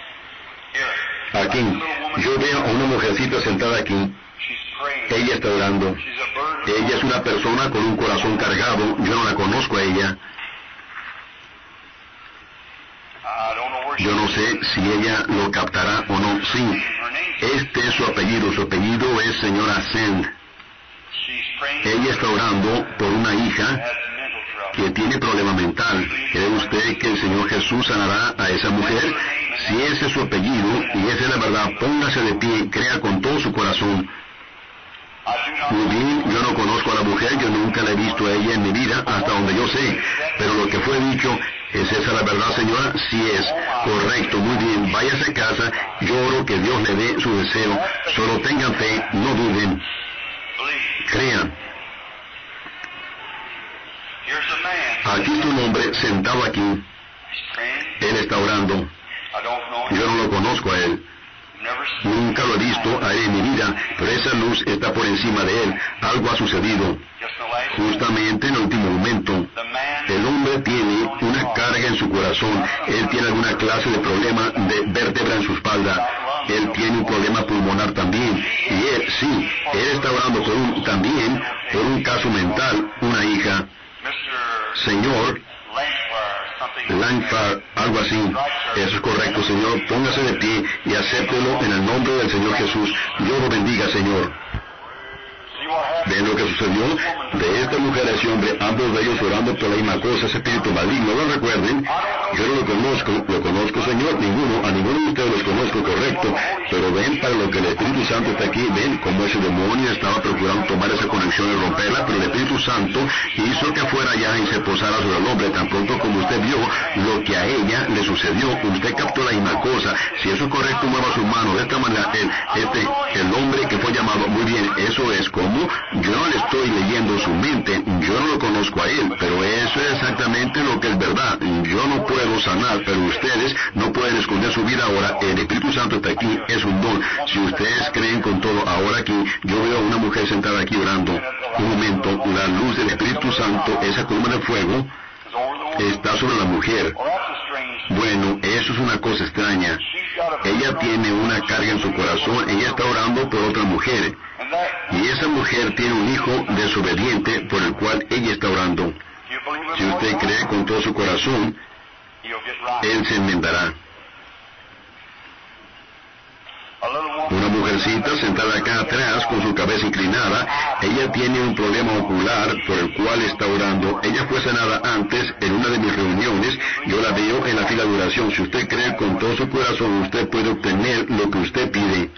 Aquí, yo veo a una mujercita sentada aquí. Ella está orando. Ella es una persona con un corazón cargado, yo no la conozco a ella. Yo no sé si ella lo captará o no. Sí, este es su apellido. Su apellido es señora Send. Ella está orando por una hija que tiene problema mental. ¿Cree usted que el Señor Jesús sanará a esa mujer? Si ese es su apellido y esa es la verdad, póngase de pie, crea con todo su corazón. Muy bien, yo no conozco a la mujer, yo nunca la he visto a ella en mi vida, hasta donde yo sé, pero lo que fue dicho, ¿es esa la verdad, señora? Sí es. Correcto, muy bien, váyase a casa, yo oro que Dios le dé su deseo, solo tengan fe, no duden, crean. Aquí está un hombre sentado aquí, él está orando, yo no lo conozco a él. Nunca lo he visto a él en mi vida, pero esa luz está por encima de él. Algo ha sucedido. Justamente en el último momento, el hombre tiene una carga en su corazón. Él tiene alguna clase de problema de vértebra en su espalda. Él tiene un problema pulmonar también. Y él, sí, él está orando también por un caso mental, una hija. Señor Langford, algo así. Eso es correcto, Señor. Póngase de pie y acéptelo en el nombre del Señor Jesús. Dios lo bendiga, Señor. ¿Ven lo que sucedió? De esta mujer a ese hombre, ambos de ellos orando por la misma cosa, ese espíritu maligno. ¿Lo recuerden? Yo no lo conozco, Señor, a ninguno de ustedes los conozco, correcto, pero ven para lo que el Espíritu Santo está aquí, ven cómo ese demonio estaba procurando tomar esa conexión y romperla, pero el Espíritu Santo hizo que fuera allá y se posara sobre el hombre, tan pronto como usted vio lo que a ella le sucedió, usted captó la misma cosa. Si eso es correcto, mueva su mano, de esta manera, el hombre que fue llamado, muy bien, eso es como, yo no le estoy leyendo su mente, yo no lo conozco a él, pero eso es exactamente lo que es verdad. Yo no puedo sanar, pero ustedes no pueden esconder su vida ahora. El Espíritu Santo está aquí, es un don. Si ustedes creen con todo, ahora aquí, yo veo a una mujer sentada aquí orando. Un momento, la luz del Espíritu Santo, esa columna de fuego, está sobre la mujer. Bueno, eso es una cosa extraña. Ella tiene una carga en su corazón, ella está orando por otra mujer. Y esa mujer tiene un hijo desobediente por el cual ella está orando. Si usted cree con todo su corazón, él se enmendará. Una mujercita sentada acá atrás con su cabeza inclinada, ella tiene un problema ocular por el cual está orando. Ella fue sanada antes en una de mis reuniones, yo la veo en la fila de oración. Si usted cree con todo su corazón, usted puede obtener lo que usted pide.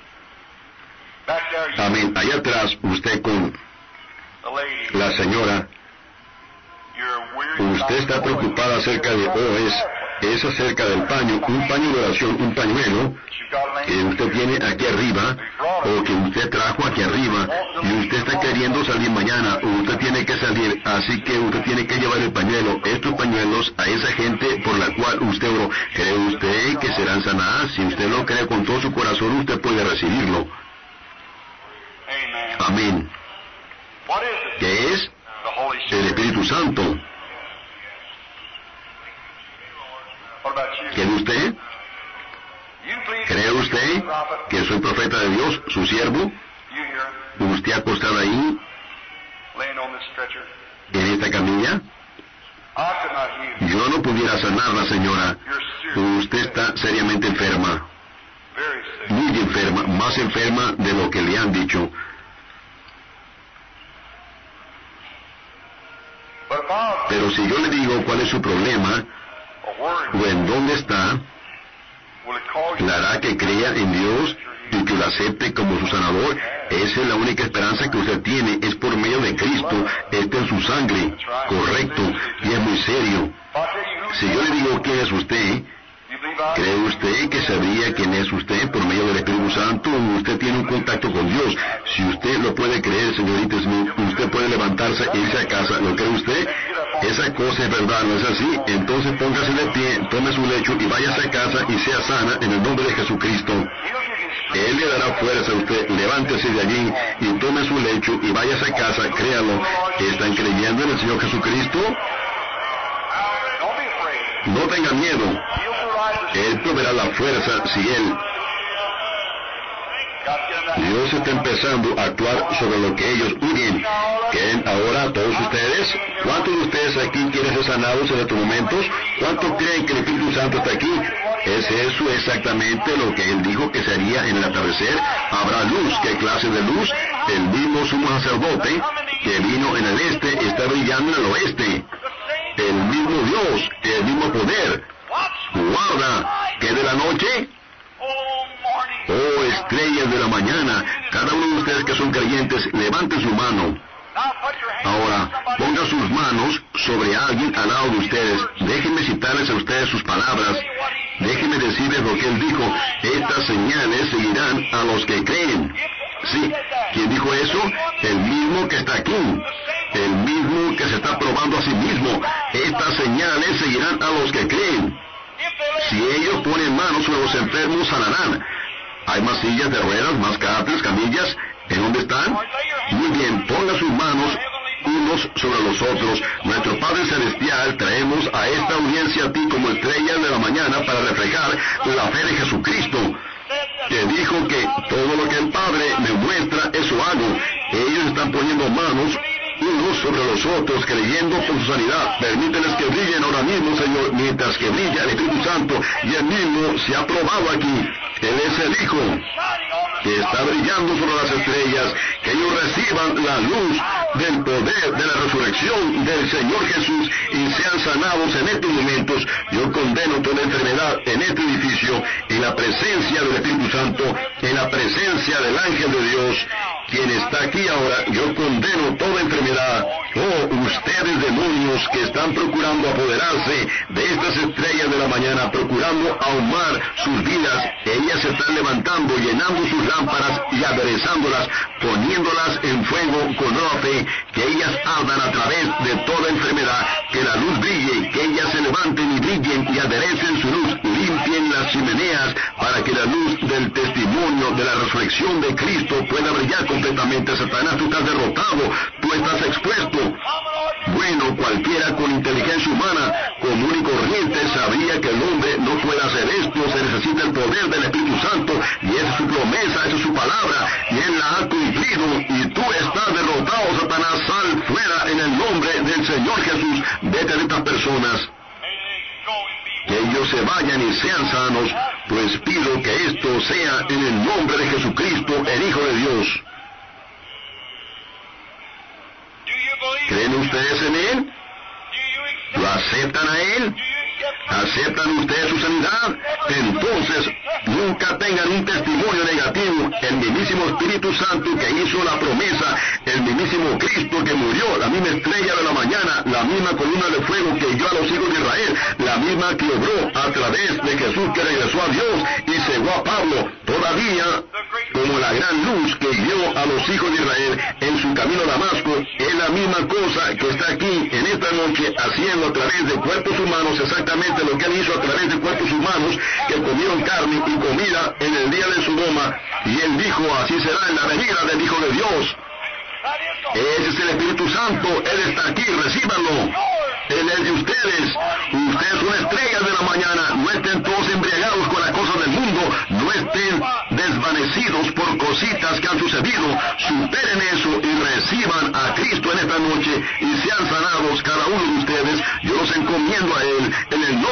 Amén. Allá atrás, usted con la señora, usted está preocupada acerca de, es acerca del paño, un paño de oración, un pañuelo que usted tiene aquí arriba, o que usted trajo aquí arriba, y usted está queriendo salir mañana, usted tiene que salir, así que usted tiene que llevar el pañuelo, estos pañuelos a esa gente por la cual usted oró. ¿Cree usted que serán sanadas? Si usted lo cree con todo su corazón, usted puede recibirlo. Amén. ¿Qué es? El Espíritu Santo. ¿Cree usted? ¿Cree usted que soy profeta de Dios, su siervo? ¿Usted acostado ahí, en esta camilla? Yo no pudiera sanarla, señora. Usted está seriamente enferma. Muy enferma, más enferma de lo que le han dicho. Pero si yo le digo cuál es su problema, o en dónde está, le hará que crea en Dios y que lo acepte como su sanador. Esa es la única esperanza que usted tiene, es por medio de Cristo, está en su sangre, correcto, y es muy serio. Si yo le digo quién es usted, ¿cree usted que sabría quién es usted por medio del Espíritu Santo? Usted tiene un contacto con Dios. Si usted lo puede creer, señorita Smith, usted puede levantarse e irse a casa. ¿Lo cree usted? Esa cosa es verdad, ¿no es así? Entonces póngase de pie, tome su lecho y váyase a casa y sea sana en el nombre de Jesucristo. Él le dará fuerza a usted. Levántese de allí y tome su lecho y váyase a casa. Créalo. ¿Están creyendo en el Señor Jesucristo? No tenga miedo. Él proveerá la fuerza si Él Dios está empezando a actuar sobre lo que ellos huyen. ¿Creen ahora todos ustedes? ¿Cuántos de ustedes aquí quieren ser sanados en estos momentos? ¿Cuántos creen que el Espíritu Santo está aquí? ¿Es eso exactamente lo que Él dijo que sería en el atardecer? Habrá luz. ¿Qué clase de luz? El mismo sumo sacerdote que vino en el este está brillando en el oeste. El mismo Dios, el mismo poder. Guarda que de la noche, oh estrellas de la mañana, cada uno de ustedes que son creyentes, levante su mano. Ahora, ponga sus manos sobre alguien al lado de ustedes. Déjenme citarles a ustedes sus palabras. Déjenme decirles lo que Él dijo. Estas señales seguirán a los que creen. Sí, ¿quién dijo eso? El mismo que está aquí. El mismo que se está probando a sí mismo. Estas señales seguirán a los que creen. Si ellos ponen manos sobre los enfermos, sanarán. Hay más sillas de ruedas, más cáteres, camillas. ¿En dónde están? Muy bien, ponga sus manos unos sobre los otros. Nuestro Padre Celestial, traemos a esta audiencia a ti como estrellas de la mañana para reflejar la fe de Jesucristo, que dijo que todo lo que el Padre me muestra, eso hago. Ellos están poniendo manos unos sobre los otros, creyendo por su sanidad. Permíteles que brillen ahora mismo, Señor, mientras que brilla el Espíritu Santo, y Él mismo se ha probado aquí. Él es el Hijo que está brillando sobre las estrellas, que ellos reciban la luz del poder de la resurrección del Señor Jesús y sean sanados en estos momentos. Yo condeno toda enfermedad en este edificio, en la presencia del Espíritu Santo, en la presencia del ángel de Dios, quien está aquí ahora. Yo condeno toda enfermedad. Oh, ustedes demonios que están procurando apoderarse de estas estrellas de la mañana, procurando ahumar sus vidas, ellas se están levantando, llenando sus lámparas y aderezándolas, poniéndolas en fuego con nueva fe, que ellas ardan a través de toda enfermedad, que la luz brille, que ellas se levanten y brillen y aderecen su luz, limpien las chimeneas para que la luz del testimonio de la resurrección de Cristo pueda brillar completamente. Satanás, tú estás derrotado, tú estás expuesto. Bueno, cualquiera con inteligencia humana, común y corriente, sabría que el hombre no puede hacer esto. Se necesita el poder del Espíritu Santo, y esa es su promesa, esa es su palabra, y Él la ha cumplido, y tú estás derrotado, Satanás. Sal fuera en el nombre del Señor Jesús. Vete de estas personas, que ellos se vayan y sean sanos, pues pido que esto sea en el nombre de Jesucristo, el Hijo de Dios. ¿Creen ustedes en Él? ¿Lo aceptan a Él? ¿Aceptan ustedes su sanidad? Entonces, nunca tengan un testimonio negativo. El mismísimo Espíritu Santo que hizo la promesa, el mismísimo Cristo que murió, la misma estrella de la mañana, la misma columna de fuego que guió a los hijos de Israel, la misma que obró a través de Jesús, que regresó a Dios y cegó a Pablo, todavía como la gran luz que guió a los hijos de Israel en su camino a Damasco, es la misma cosa que está aquí en esta noche haciendo a través de cuerpos humanos, exactamente lo que Él hizo a través de cuerpos humanos que comieron carne y comida en el día de Sodoma, y Él dijo, así será en la venida del Hijo de Dios. Ese es el Espíritu Santo. Él está aquí, recíbanlo. Él es de ustedes. Ustedes son estrellas de la mañana. No estén todos embriagados con las cosas del mundo. No estén desvanecidos por cositas que han sucedido. Superen eso y reciban a Cristo en esta noche y sean sanados cada uno de ustedes. Yo los encomiendo a Él en el nombre